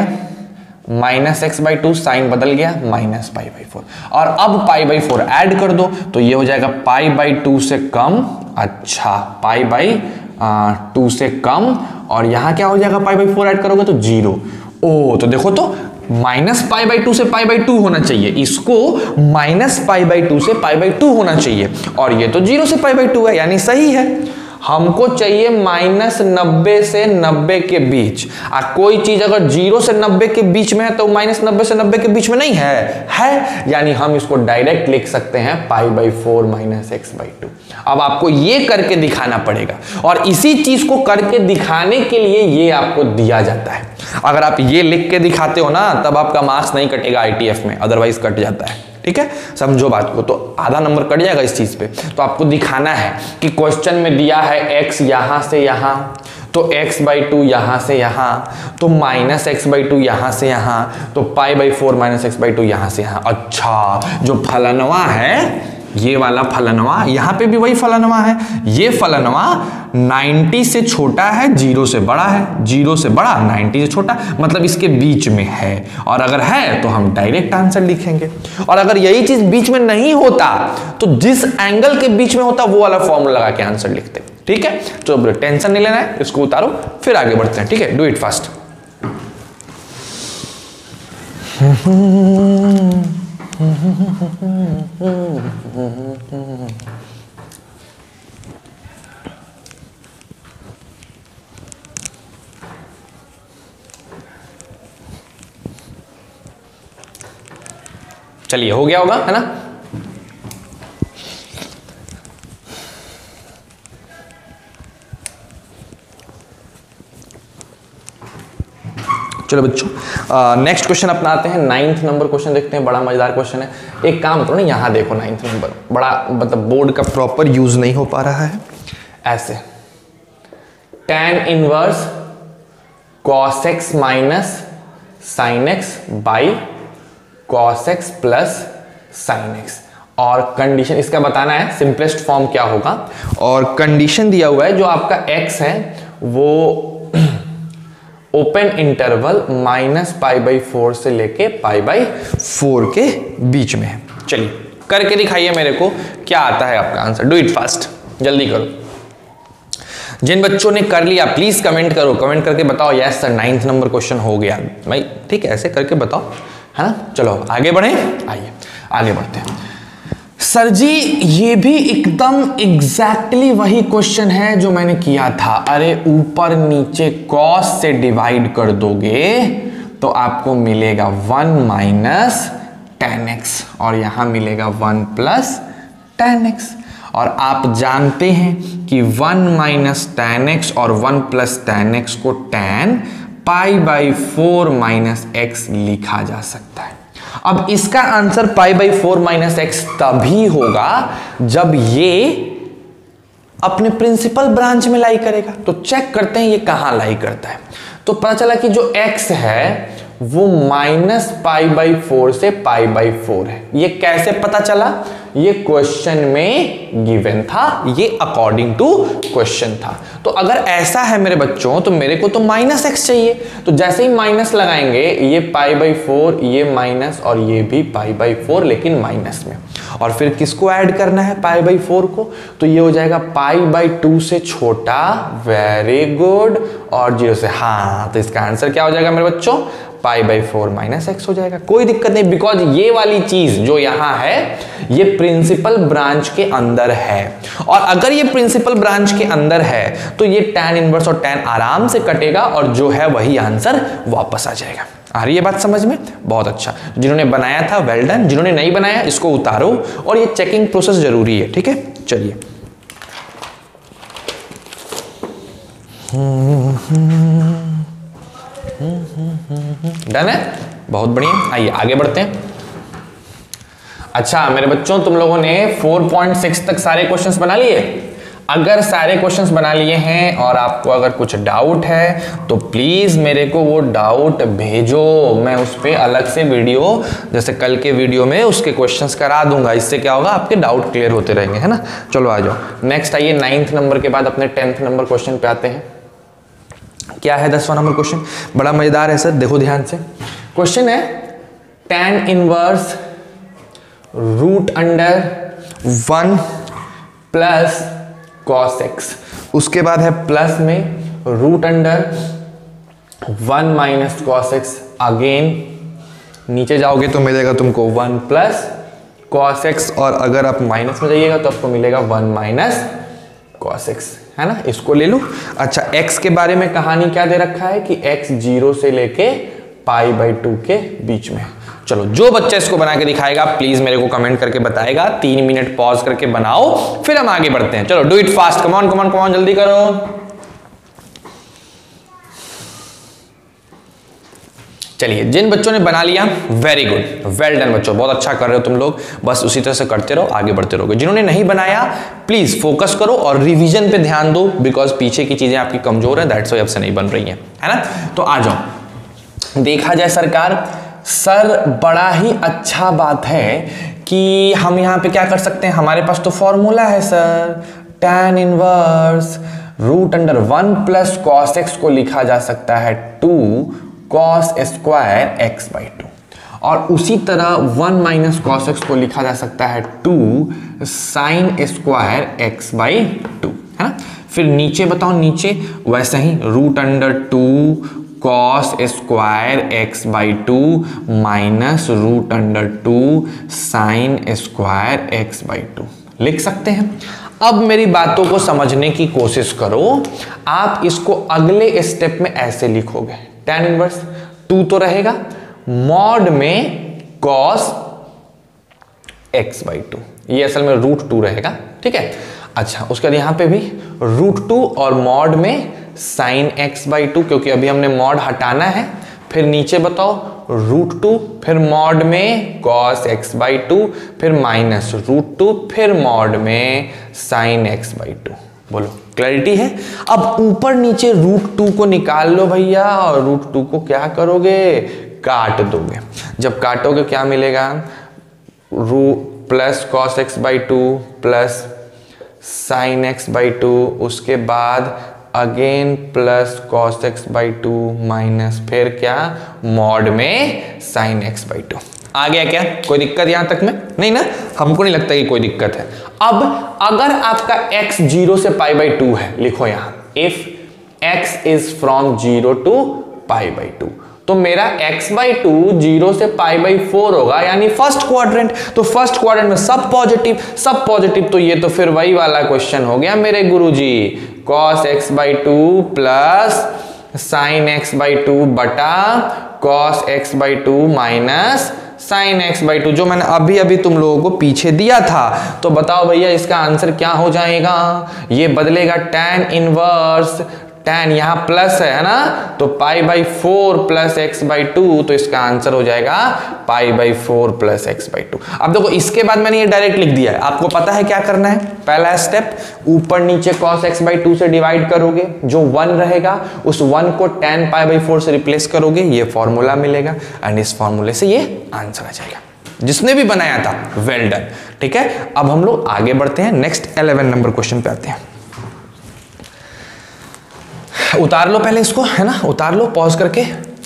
minus x by two sign बदल गया, माइनस पाई बाई फोर, और अब पाई बाई फोर ऐड कर दो तो ये हो जाएगा पाई बाई टू से कम, अच्छा पाई बाई टू से कम, और यहां क्या हो जाएगा, पाई बाई फोर ऐड करोगे तो जीरो। ओ तो देखो तो माइनस पाई बाई टू से पाई बाई टू होना चाहिए, इसको माइनस पाई बाई टू से पाई बाई टू होना चाहिए, और ये तो जीरो से पाई बाई टू है, यानी सही है। हमको चाहिए माइनस नब्बे से नब्बे के बीच। आ कोई चीज अगर जीरो से नब्बे के बीच में है तो माइनस नब्बे से नब्बे के बीच में नहीं है, है यानी हम इसको डायरेक्ट लिख सकते हैं pi by four minus x by two. अब आपको ये करके दिखाना पड़ेगा, और इसी चीज को करके दिखाने के लिए ये आपको दिया जाता है। अगर आप ये लिख के दिखाते हो ना तब आपका मार्क्स नहीं कटेगा आईटीएफ में, अदरवाइज कट जाता है, ठीक है, समझो बात को। तो आधा नंबर कट जाएगा इस चीज पे। तो आपको दिखाना है कि क्वेश्चन में दिया है x यहां से यहां, तो x बाई टू यहां से यहां, तो माइनस एक्स बाई टू यहां से यहां, तो pi by four minus x by two यहां से यहां। अच्छा जो फलनवा है, ये वाला फलनवा, यहां पे भी वही फलनवा है, ये फलनवा नब्बे से छोटा है, जीरो से बड़ा है, जीरो से बड़ा नब्बे से छोटा, मतलब इसके बीच में है। और अगर है तो हम डायरेक्ट आंसर लिखेंगे, और अगर यही चीज बीच में नहीं होता तो जिस एंगल के बीच में होता वो वाला फॉर्मूला लगा के आंसर लिखते, ठीक है। तो टेंशन नहीं लेना है, इसको उतारो फिर आगे बढ़ते हैं, ठीक है। Do it fast. चलिए हो गया होगा, है ना। चलो बच्चों नेक्स्ट क्वेश्चन अपना आते हैं। नाइन्थ नंबर क्वेश्चन देखते हैं, बड़ा मजेदार क्वेश्चन है। एक काम करो ना, यहाँ देखो नाइन्थ नंबर, बड़ा मतलब बोर्ड का प्रॉपर यूज नहीं हो पा रहा है। ऐसे tan इनवर्स cos x माइनस sine x by cos x plus sine x, और कंडीशन इसका बताना है सिंपलेस्ट फॉर्म क्या होगा, और कंडीशन दिया हुआ है जो आपका x है वो open interval minus pi by four से लेके पाई बाई फोर के बीच में है। चलिए करके दिखाइए मेरे को क्या आता है आपका आंसर। डू इट फास्ट, जल्दी करो। जिन बच्चों ने कर लिया प्लीज कमेंट करो, कमेंट करके बताओ yes sir ninth number question हो गया भाई, ठीक है, ऐसे करके बताओ, है ना। चलो आगे बढ़े, आइए आगे बढ़ते हैं। सर जी ये भी एकदम एग्जैक्टली वही क्वेश्चन है जो मैंने किया था। अरे ऊपर नीचे कॉस से डिवाइड कर दोगे तो आपको मिलेगा वन माइनस टेन एक्स, और यहां मिलेगा वन प्लस टेन एक्स। और आप जानते हैं कि वन माइनस टेन एक्स और वन प्लस टेन एक्स को tan pi by four minus x लिखा जा सकता है। अब इसका answer pi by four minus x तभी होगा जब ये अपने प्रिंसिपल ब्रांच में लाई करेगा। तो चेक करते हैं ये कहां लाई करता है। तो पता चला कि जो x है वो माइनस पाई बाई फोर से पाई बाई फोर है। ये कैसे पता चला? ये क्वेश्चन में गिवन था, ये अकॉर्डिंग टू क्वेश्चन था। तो अगर ऐसा है मेरे बच्चों तो मेरे को तो माइनस एक्स चाहिए, तो जैसे ही माइनस लगाएंगे ये पाई बाई फोर, ये माइनस और ये भी पाई बाई फोर लेकिन माइनस में, और फिर किसको ऐड करना है पाई बाई फोर को, तो ये हो जाएगा पाई बाई टू से छोटा, वेरी गुड, और जीरो से, हाँ तो इसका आंसर क्या हो जाएगा मेरे बच्चों? Pi by four minus x हो जाएगा। कोई दिक्कत नहीं, बिकॉज ये वाली चीज जो यहां है ये प्रिंसिपल ब्रांच के अंदर है, और अगर ये प्रिंसिपल ब्रांच के अंदर है तो ये tan इनवर्स और tan आराम से कटेगा और जो है वही आंसर वापस आ जाएगा। आ रही है बात समझ में? बहुत अच्छा। जिन्होंने बनाया था वेल डन, जिन्होंने नहीं बनाया इसको उतारो, और ये चेकिंग प्रोसेस जरूरी है, ठीक है। चलिए डन है, बहुत बढ़िया। आइए आगे बढ़ते हैं। अच्छा मेरे बच्चों, तुम लोगों ने फोर पॉइंट सिक्स तक सारे क्वेश्चंस बना लिए? अगर सारे क्वेश्चंस बना लिए हैं और आपको अगर कुछ डाउट है तो प्लीज मेरे को वो डाउट भेजो, मैं उस पर अलग से वीडियो जैसे कल के वीडियो में उसके क्वेश्चंस करा दूंगा। इससे क्या होगा, आपके डाउट क्लियर होते रहेंगे, है ना। चलो आ जाओ नेक्स्ट। आइए नाइन्थ नंबर के बाद अपने टेंथ नंबर क्वेश्चन पे आते हैं। क्या है दसवां नंबर क्वेश्चन? बड़ा मजेदार है सर, देखो ध्यान से। क्वेश्चन है tan inverse root under one plus cos x, उसके बाद है प्लस में root under one minus cos x, again नीचे जाओगे तो मिलेगा तुमको वन प्लस कॉस एक्स, और अगर आप माइनस में जाइएगा तो आपको मिलेगा वन माइनस कॉस एक्स, है ना। इसको ले लो। अच्छा x के बारे में कहानी क्या दे रखा है कि x जीरो से लेके पाई बाई टू के बीच में। चलो जो बच्चा इसको बना के दिखाएगा प्लीज मेरे को कमेंट करके बताएगा। तीन मिनट पॉज करके बनाओ, फिर हम आगे बढ़ते हैं। चलो do it fast, come on come on come on, जल्दी करो। चलिए जिन बच्चों ने बना लिया वेरी गुड, वेल डन बच्चों, बहुत अच्छा कर रहे हो तुम लोग। बस उसी तरह से करते रहो, आगे बढ़ते रहोगे। जिन्होंने नहीं बनाया प्लीज फोकस करो और रिवीजन पे ध्यान दो, बिकॉज पीछे की चीजें आपकी कमजोर है, दैट्स व्हाई अब से नहीं बन रही हैं, है ना। तो आ जाओ। देखा जाए सरकार, सर बड़ा ही अच्छा बात है कि हम यहाँ पे क्या कर सकते हैं, हमारे पास तो फॉर्मूला है sir, tan inverse root under one plus cos x को लिखा जा सकता है two cos square x by two, और उसी तरह वन माइनस कॉस एक्स को लिखा जा सकता है two sine square x by two, है ना। फिर नीचे बताओ, नीचे वैसे ही root under two cos square x by two minus root under two sine square x by two लिख सकते हैं। अब मेरी बातों को समझने की कोशिश करो। आप इसको अगले स्टेप में ऐसे लिखोगे, tan इनवर्स टू तो रहेगा, मॉड में cos x बाई टू, ये असल में रूट टू रहेगा, ठीक है। अच्छा उसके बाद यहां पे भी रूट टू और मॉड में साइन x बाई टू, क्योंकि अभी हमने मॉड हटाना है। फिर नीचे बताओ रूट टू, फिर मॉड में cos x बाई टू, फिर माइनस रूट टू, फिर मॉड में साइन x बाई टू। बोलो क्लैरिटी है? अब ऊपर नीचे रूट टू को निकाल लो भैया, और रूट टू को क्या करोगे, काट दोगे। जब काटोगे क्या मिलेगा, रू plus cos x by two plus sine x by two, उसके बाद again plus cos x by two minus फिर क्या, मॉड में साइन एक्स बाई टू। आ गया क्या? कोई दिक्कत यहां तक में? नहीं ना, हमको नहीं लगता कि कोई दिक्कत है। अब अगर आपका x जीरो से पाई बाई टू है, लिखो यहां if x is from zero to pi by two, तो मेरा x बाई टू जीरो से पाई बाई फोर होगा, यानी फर्स्ट क्वाड्रेंट। तो फर्स्ट क्वाड्रेंट में सब पॉजिटिव, सब पॉजिटिव, तो ये तो फिर वही वाला क्वेश्चन हो गया मेरे गुरुजी, cos x by two plus sine x by two बटा cos x by two minus sine x by two, जो मैंने अभी अभी तुम लोगों को पीछे दिया था। तो बताओ भैया इसका आंसर क्या हो जाएगा, ये बदलेगा tan इनवर्स टेन, यहाँ प्लस है ना, तो pi by four plus x by two, तो इसका आंसर हो जाएगा pi by four plus x by two. अब देखो इसके बाद मैंने ये डायरेक्ट लिख दिया है, आपको पता है क्या करना है। पहला स्टेप, ऊपर नीचे cos x बाई टू से डिवाइड करोगे, जो वन रहेगा उस वन को टेन पाई बाई फोर से रिप्लेस करोगे, ये फॉर्मूला मिलेगा एंड इस फॉर्मूले से ये आंसर आ जाएगा। जिसने भी बनाया था वेल डन। ठीक है, अब हम लोग आगे बढ़ते हैं, नेक्स्ट इलेवन नंबर क्वेश्चन पे आते हैं। उतार लो पहले इसको, है ना, उतार लो पॉज करके।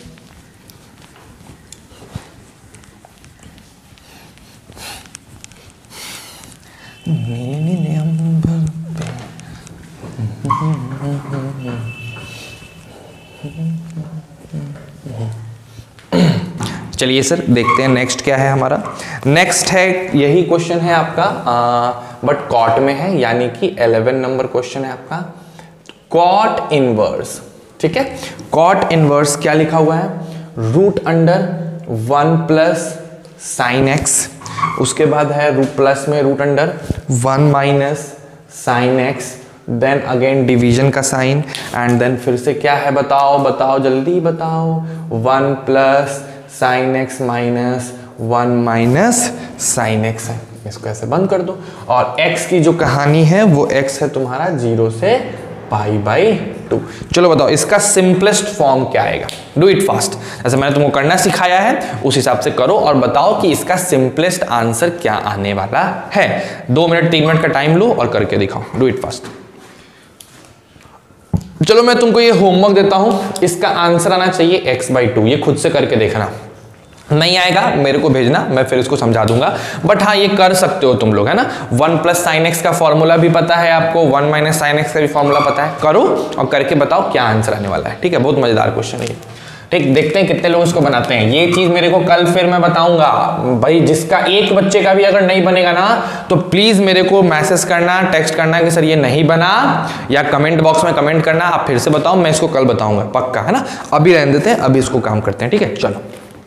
चलिए सर देखते हैं नेक्स्ट क्या है हमारा। नेक्स्ट है, यही क्वेश्चन है आपका, बट कॉट में है, यानी कि इलेवन नंबर क्वेश्चन है आपका कॉट इनवर्स। ठीक है, कॉट इनवर्स क्या लिखा हुआ है, root under one plus sine x, उसके बाद है रूट प्लस में root under one minus sine x, then again division का साइन एंड देन फिर से क्या है, बताओ बताओ जल्दी बताओ, one plus sine x minus one minus sine x है। इसको ऐसे बंद कर दो और x की जो कहानी है वो x है तुम्हारा जीरो से पाई बाई टू। चलो बताओ इसका सिंपलेस्ट फॉर्म क्या आएगा, डू इट फास्ट, जैसे मैंने तुमको करना सिखाया है उस हिसाब से करो और बताओ कि इसका सिंपलेस्ट आंसर क्या आने वाला है। दो मिनट तीन मिनट का टाइम लो और करके दिखाओ, डू इट फास्ट। चलो मैं तुमको ये होमवर्क देता हूं, इसका आंसर आना चाहिए x बाई टू, ये खुद से करके देखना, नहीं आएगा मेरे को भेजना, मैं फिर इसको समझा दूंगा, बट हाँ ये कर सकते हो तुम लोग, है ना। वन प्लस साइन एक्स का फॉर्मूला भी पता है आपको, वन माइनस साइन एक्स का भी फॉर्मूला पता है, करो और करके बताओ क्या आंसर आने वाला है। ठीक है, बहुत मजेदार क्वेश्चन है ये। ठीक, देखते हैं कितने लोग इसको बनाते हैं। ये चीज मेरे को कल फिर मैं बताऊंगा भाई, जिसका एक बच्चे का भी अगर नहीं बनेगा ना तो प्लीज मेरे को मैसेज करना, टेक्स्ट करना कि सर ये नहीं बना, या कमेंट बॉक्स में कमेंट करना, आप फिर से बताओ, मैं इसको कल बताऊंगा पक्का, है ना। अभी रहने देते हैं, अभी इसको काम करते हैं। ठीक है, चलो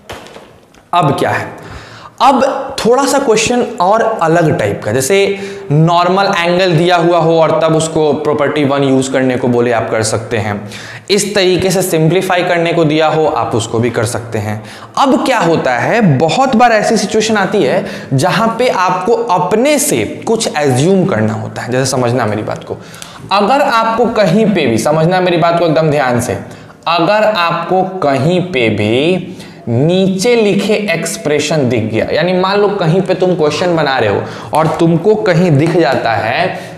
अब क्या है, अब थोड़ा सा क्वेश्चन और अलग टाइप का, जैसे नॉर्मल एंगल दिया हुआ हो और तब उसको प्रॉपर्टी वन यूज करने को बोले आप कर सकते हैं, इस तरीके से सिंप्लीफाई करने को दिया हो आप उसको भी कर सकते हैं। अब क्या होता है, बहुत बार ऐसी सिचुएशन आती है जहां पे आपको अपने से कुछ एज्यूम करना होता है। जैसे समझना मेरी बात को, अगर आपको कहीं पे भी, समझना मेरी बात को एकदम ध्यान से, अगर आपको कहीं पे भी नीचे लिखे एक्सप्रेशन दिख गया, यानी मान लो कहीं पे तुम क्वेश्चन बना रहे हो और तुमको कहीं दिख जाता है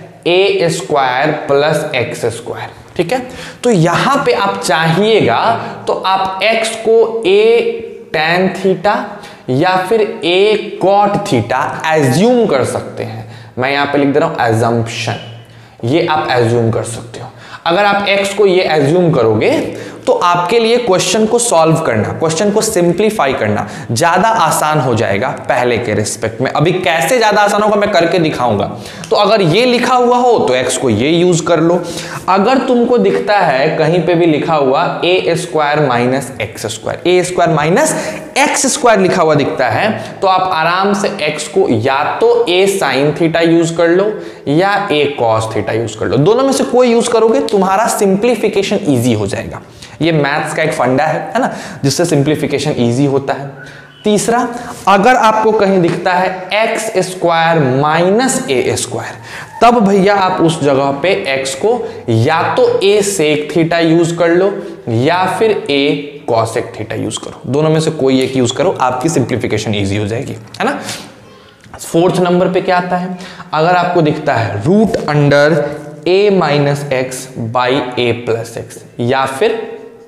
a square plus x square, ठीक है, तो यहां पे आप चाहिएगा तो आप x को a tan थीटा या फिर a cot थीटा एज्यूम कर सकते हैं। मैं यहां पे लिख दे रहा हूं एजम्पशन, ये आप एज्यूम कर सकते हो। अगर आप x को ये एज्यूम करोगे तो आपके लिए क्वेश्चन को सॉल्व करना, क्वेश्चन को सिंप्लीफाई करना ज्यादा आसान हो जाएगा पहले के रिस्पेक्ट में। अभी कैसे ज्यादा आसान होगा मैं करके दिखाऊंगा। तो अगर ये लिखा हुआ हो तो x को ये यूज कर लो। अगर तुमको दिखता है कहीं पे भी लिखा हुआ a square minus x square, a square minus x square लिखा हुआ दिखता है, तो आप आराम से x को या तो a साइन थीटा यूज कर लो या a कॉस थीटा यूज कर लो। दोनों में से कोई यूज करोगे तुम्हारा सिंप्लीफिकेशन इजी हो जाएगा। ये मैथ्स का एक फंडा है है ना, जिससे सिंप्लीफिकेशन इजी होता है। तीसरा, अगर आपको कहीं दिखता है x square minus a square, तब भैया आप उस जगह पे x को या तो a सेक थीटा यूज कर लो या फिर a कॉसेक थीटा यूज करो। दोनों में से कोई एक यूज करो, आपकी सिंप्लीफिकेशन इजी हो जाएगी, है ना। फोर्थ नंबर पे क्या आता है, अगर आपको दिखता है root under a minus x by a plus x या फिर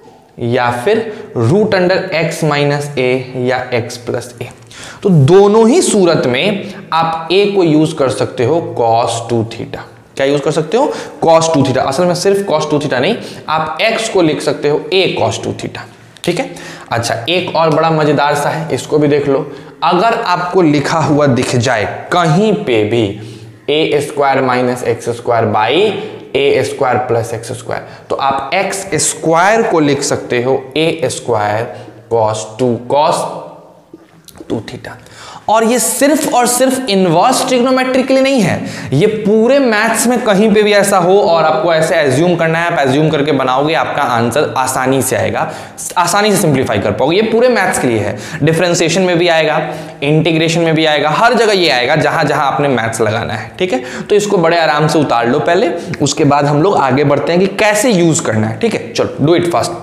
या फिर root under x minus a या x प्लस ए, तो दोनों ही सूरत में आप a को यूज कर सकते हो cos टू थीटा। क्या यूज कर सकते हो, cos टू थीटा। असल में सिर्फ cos टू थीटा नहीं, आप x को लिख सकते हो a cos टू थीटा, ठीक है। अच्छा, एक और बड़ा मजेदार सा है, इसको भी देख लो। अगर आपको लिखा हुआ दिख जाए कहीं पे भी a square minus x square by a square plus x square, तो आप एक्स स्क्वायर को लिख सकते हो a square cos two cos two theta. और ये सिर्फ और सिर्फ इनवर्स ट्रिग्नोमेट्री के लिए नहीं है, ये पूरे मैथ्स में कहीं पे भी ऐसा हो और आपको ऐसे एज्यूम करना है, आप एज्यूम करके बनाओगे, आपका आंसर आसानी से आएगा, आसानी से सिंप्लीफाई कर पाओगे। ये पूरे मैथ्स के लिए है, डिफरेंशिएशन में भी आएगा, इंटीग्रेशन में भी आएगा, हर जगह ये आएगा जहां जहां आपने मैथ्स लगाना है, ठीक है। तो इसको बड़े आराम से उतार लो पहले, उसके बाद हम लोग आगे बढ़ते हैं कि कैसे यूज करना है, ठीक है। चलो डू इट फास्ट।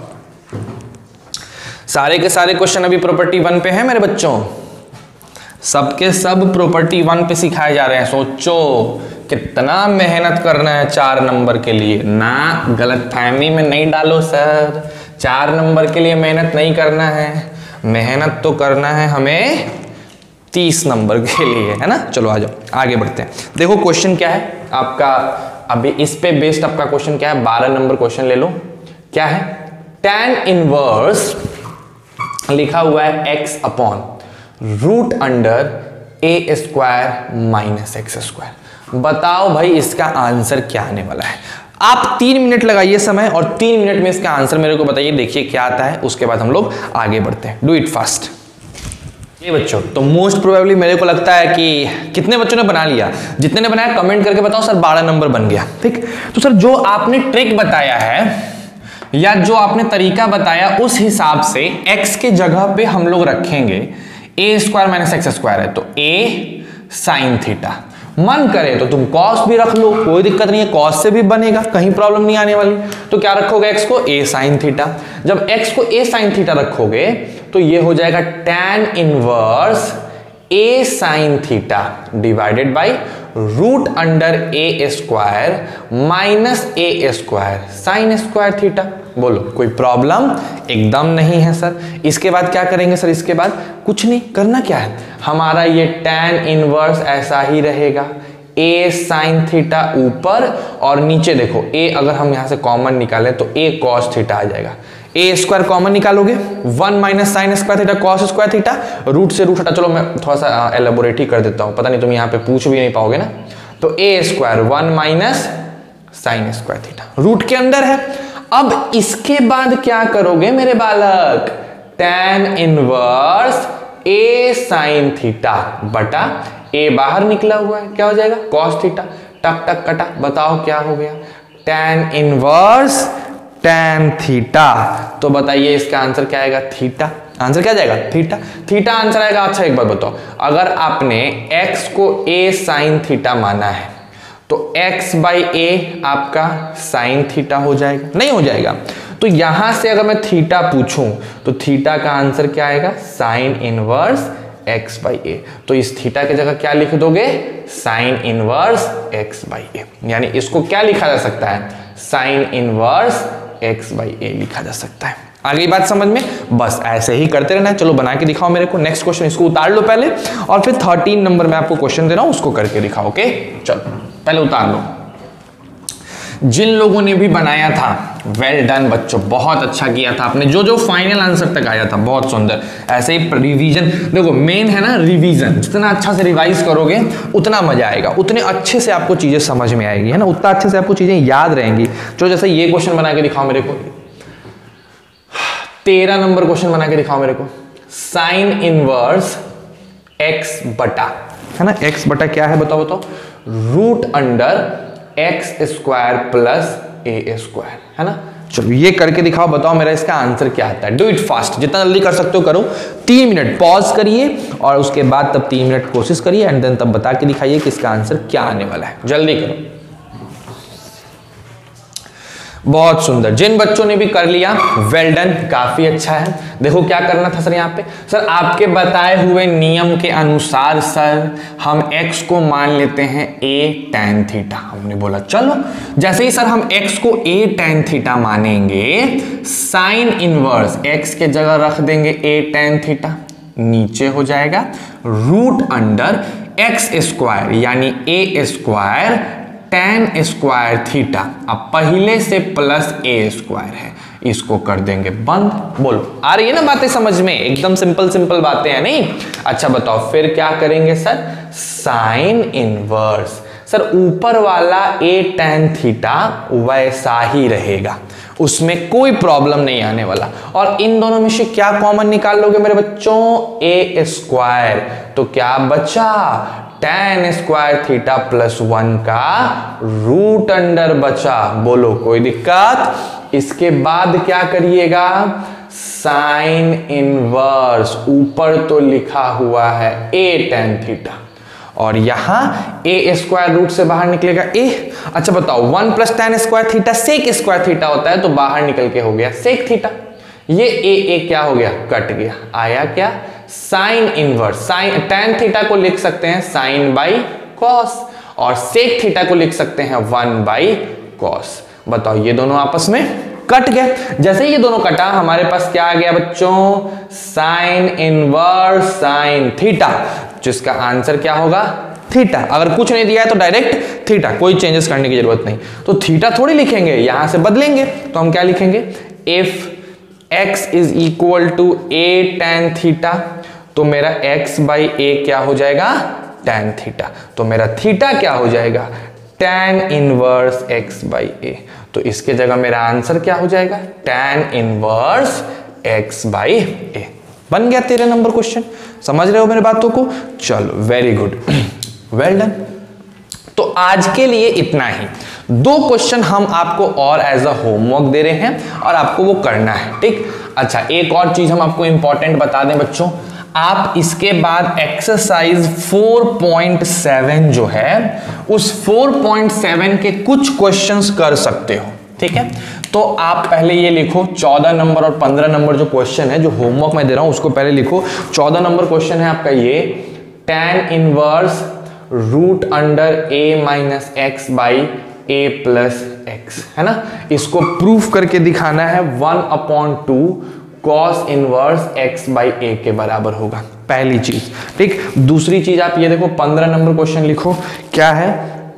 सारे के सारे क्वेश्चन अभी प्रॉपर्टी वन पे हैं मेरे बच्चों, सबके सब प्रॉपर्टी वन पे सिखाए जा रहे हैं। सोचो कितना मेहनत करना है चार नंबर के लिए ना, गलतफहमी में नहीं डालो सर, चार नंबर के लिए मेहनत नहीं करना है, मेहनत तो करना है हमें तीस नंबर के लिए, है ना। चलो आ जाओ आगे बढ़ते हैं। देखो क्वेश्चन क्या है आपका, अभी इस पे बेस्ड आपका क्वेश्चन क्या है, बारह नंबर क्वेश्चन ले लो। क्या है, tan इनवर्स लिखा हुआ है x upon root under a square minus x square. बताओ भाई इसका आंसर क्या आने वाला है। आप तीन मिनट लगाइए समय और तीन मिनट में इसका आंसर मेरे को बताइए, देखिए क्या आता है, उसके बाद हम लोग आगे बढ़ते हैं। Do it fast. ये बच्चों तो मोस्ट प्रोबेबली मेरे को लगता है कि कितने बच्चों ने बना लिया, जितने ने बनाया कमेंट करके बताओ सर बारह नंबर बन गया, ठीक। तो सर जो आपने ट्रिक बताया है या जो आपने तरीका बताया उस हिसाब से x के जगह पे हम लोग रखेंगे a square minus x square है, तो ए साइन थीटा, मन करे तो तुम कॉस भी रख लो, कोई दिक्कत नहीं है, कॉस से भी बनेगा, कहीं प्रॉब्लम नहीं आने वाली। तो क्या रखोगे x को, ए साइन थीटा। जब x को ए साइन थीटा रखोगे तो ये हो जाएगा tan inverse a sine theta divided by root under a square minus a square sine square theta. बोलो कोई प्रॉब्लम, एकदम नहीं है सर। इसके बाद क्या करेंगे सर, इसके बाद कुछ नहीं करना, क्या है हमारा ये tan इनवर्स ऐसा ही रहेगा, ए साइन थीटा ऊपर और नीचे देखो a अगर हम यहां से कॉमन निकालें तो a cos थीटा आ जाएगा, ए स्क्वायर कॉमन निकालोगे, one minus sine square theta cos square theta, root से रूट हटा। चलो मैं थोड़ा सा एलेबोरेट ही कर देता हूं, पता नहीं तुम यहाँ पे पूछ भी नहीं पाओगे ना। तो a square one minus sine square theta root के अंदर है। अब इसके बाद क्या करोगे मेरे बालक, tan inverse a sine theta बटा ए बाहर निकला हुआ है, क्या हो जाएगा कॉस थीटा, टक टक कटा, बताओ क्या हो गया, tan इनवर्स tan थीटा। तो बताइए इसका आंसर क्या आएगा, थीटा। आंसर क्या जाएगा, थीटा। थीटा आंसर आएगा। अच्छा एक बात बताओ, अगर आपने x को a साइन थीटा माना है तो x बाई ए आपका साइन थीटा हो जाएगा, नहीं हो जाएगा। तो यहां से अगर मैं थीटा पूछूं तो थीटा का आंसर क्या आएगा, sine inverse x by a. तो इस थीटा की जगह क्या लिख दोगे, sine inverse x by a. यानी इसको क्या लिखा जा सकता है, sine inverse x by a लिखा जा सकता है। आ गई बात समझ में, बस ऐसे ही करते रहना है। चलो बना के दिखाओ मेरे को नेक्स्ट क्वेश्चन, इसको उतार लो पहले और फिर थर्टीन नंबर में आपको क्वेश्चन दे रहा हूं उसको करके दिखाओ। ओके चलो पहले उतार लो। जिन लोगों ने भी बनाया था वेल डन बच्चों, बहुत अच्छा किया था आपने, जो जो फाइनल आंसर तक आया था बहुत सुंदर। ऐसे ही रिवीजन, देखो मेन है ना रिवीजन, जितना अच्छा से रिवाइज करोगे उतना मजा आएगा, उतने अच्छे से आपको चीजें समझ में आएगी, है ना, उतना अच्छे से आपको चीजें याद रहेंगी। चलो जैसे ये क्वेश्चन बना के दिखाओ मेरे को, तेरह नंबर क्वेश्चन बना के दिखाओ मेरे को, साइन इनवर्स एक्स बटा, है ना, एक्स बटा क्या है बताओ बताओ, root under x square plus a square, है ना। चलो ये करके दिखाओ, बताओ मेरा इसका आंसर क्या आता है। डू इट फास्ट, जितना जल्दी कर सकते हो करो। तीन मिनट पॉज करिए और उसके बाद तब तीन मिनट कोशिश करिए एंड देन तब बता के दिखाइए कि इसका आंसर क्या आने वाला है। जल्दी करो, बहुत सुंदर। जिन बच्चों ने भी कर लिया वेल डन, काफी अच्छा है। देखो क्या करना था सर, यहाँ पे सर आपके बताए हुए नियम के अनुसार सर हम x को मान लेते हैं a tan थीटा। हमने बोला चलो, जैसे ही सर हम x को a tan थीटा मानेंगे, साइन इनवर्स x के जगह रख देंगे a tan थीटा, नीचे हो जाएगा रूट अंडर एक्स स्क्वायर यानी a square tan square theta. अब पहले से प्लस ए स्क्वायर है, इसको कर देंगे बंद। बोलो आ रही है ना बातें समझ में, एकदम सिंपल सिंपल बातें हैं नहीं। अच्छा बताओ फिर क्या करेंगे सर, साइन इनवर्स, सर ऊपर वाला ए tan थीटा वैसा ही रहेगा, उसमें कोई प्रॉब्लम नहीं आने वाला। और इन दोनों में से क्या कॉमन निकाल लोगे मेरे बच्चों? A square. तो क्या बचा? Tan square theta plus one का रूट अंडर बचा। बोलो कोई दिक्कत? इसके बाद क्या करिएगा? साइन इनवर्स, ऊपर तो लिखा हुआ है ए टेन थीटा और यहां ए स्क्वायर रूट से बाहर निकलेगा ए। अच्छा बताओ, one plus tan square theta sec square theta होता है, तो बाहर निकल के हो गया सेक थीटा। ये ए ए क्या हो गया? कट गया। आया क्या? Sine inverse. Sine tan theta को लिख सकते हैं साइन बाई कॉस और सेक थीटा को लिख सकते हैं वन बाई कॉस। बताओ ये दोनों आपस में कट गए। जैसे ये दोनों कटा हमारे पास क्या आ गया बच्चों? साइन इनवर्स साइन थीटा, जिसका आंसर क्या होगा? थीटा। अगर कुछ नहीं दिया है तो डायरेक्ट थीटा, कोई चेंजेस करने की जरूरत नहीं। तो थीटा थोड़ी लिखेंगे, यहां से बदलेंगे। तो हम क्या लिखेंगे? If x is equal to a tan theta, तो मेरा x बाई ए क्या हो जाएगा? Tan theta. तो मेरा थीटा क्या हो जाएगा? Tan inverse x by a. तो इसके जगह मेरा आंसर क्या हो जाएगा? Tan inverse x by a. बन गया तेरह नंबर क्वेश्चन। समझ रहे हो मेरे बातों को? चलो वेरी गुड, वेल डन। तो आज के लिए इतना ही। दो क्वेश्चन हम आपको और एज अ होमवर्क दे रहे हैं और आपको वो करना है, ठीक? अच्छा, एक और चीज हम आपको इंपॉर्टेंट बता दें बच्चों, आप इसके बाद एक्सरसाइज फोर पॉइंट सेवन जो है उस फोर पॉइंट सेवन के कुछ क्वेश्चंस कर सकते हो, ठीक है? तो आप पहले ये लिखो, चौदह नंबर और पंद्रह नंबर जो क्वेश्चन है, जो होमवर्क मैं दे रहा हूं उसको पहले लिखो। चौदह नंबर क्वेश्चन है आपका ये, tan inverse root under a minus x by a plus x, है ना? इसको प्रूफ करके दिखाना है one upon two cos inverse x by a के बराबर होगा, पहली चीज, ठीक? दूसरी चीज आप ये देखो, पंद्रह नंबर क्वेश्चन लिखो, क्या है?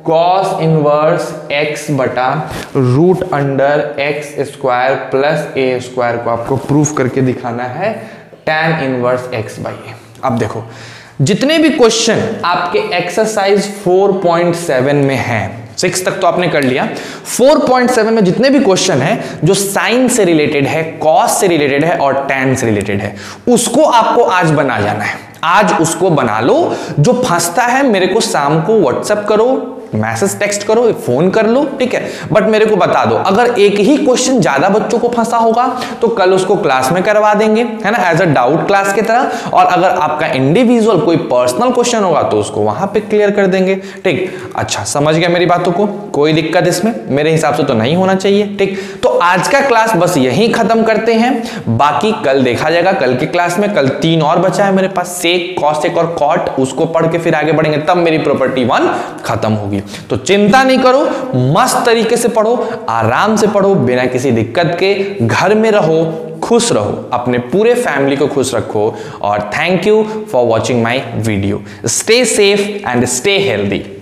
कॉस इनवर्स एक्स बटा root under x square plus a square को आपको प्रूफ करके दिखाना है tan inverse x by a. अब देखो, जितने भी क्वेश्चन आपके एक्सरसाइज फोर पॉइंट सेवन में हैं, सिक्स तक तो आपने कर लिया, फोर पॉइंट सेवन में जितने भी क्वेश्चन हैं जो साइन से रिलेटेड है, कॉस से रिलेटेड है और tan से रिलेटेड है, उसको आपको आज बना जाना है। आज उसको बना लो। जो फंसता है मेरे को शाम को व्हाट्सएप करो, मैसेज टेक्स्ट करो, फोन कर लो, ठीक है? बट मेरे को बता दो, अगर एक ही क्वेश्चन ज्यादा बच्चों को फंसा होगा तो कल उसको क्लास में करवा देंगे, है ना, एज अ डाउट क्लास की तरह। और अगर आपका इंडिविजुअल कोई पर्सनल क्वेश्चन होगा तो उसको वहां पे क्लियर कर देंगे, ठीक? अच्छा, समझ गया मेरी बातों को? कोई दिक्कत इसमें मेरे हिसाब से तो नहीं होना चाहिए, ठीक? तो आज का क्लास बस यहीं खत्म करते हैं, बाकी कल देखा जाएगा। कल की क्लास में कल तीन और बचा है मेरे पास, सेक, कॉसेक और कॉट, उसको पढ़ के फिर आगे बढ़ेंगे, तब मेरी प्रॉपर्टी वन खत्म होगी। तो चिंता नहीं करो, मस्त तरीके से पढ़ो, आराम से पढ़ो, बिना किसी दिक्कत के। घर में रहो, खुश रहो, अपने पूरे फैमिली को खुश रखो। और thank you for watching my video. Stay safe and stay healthy.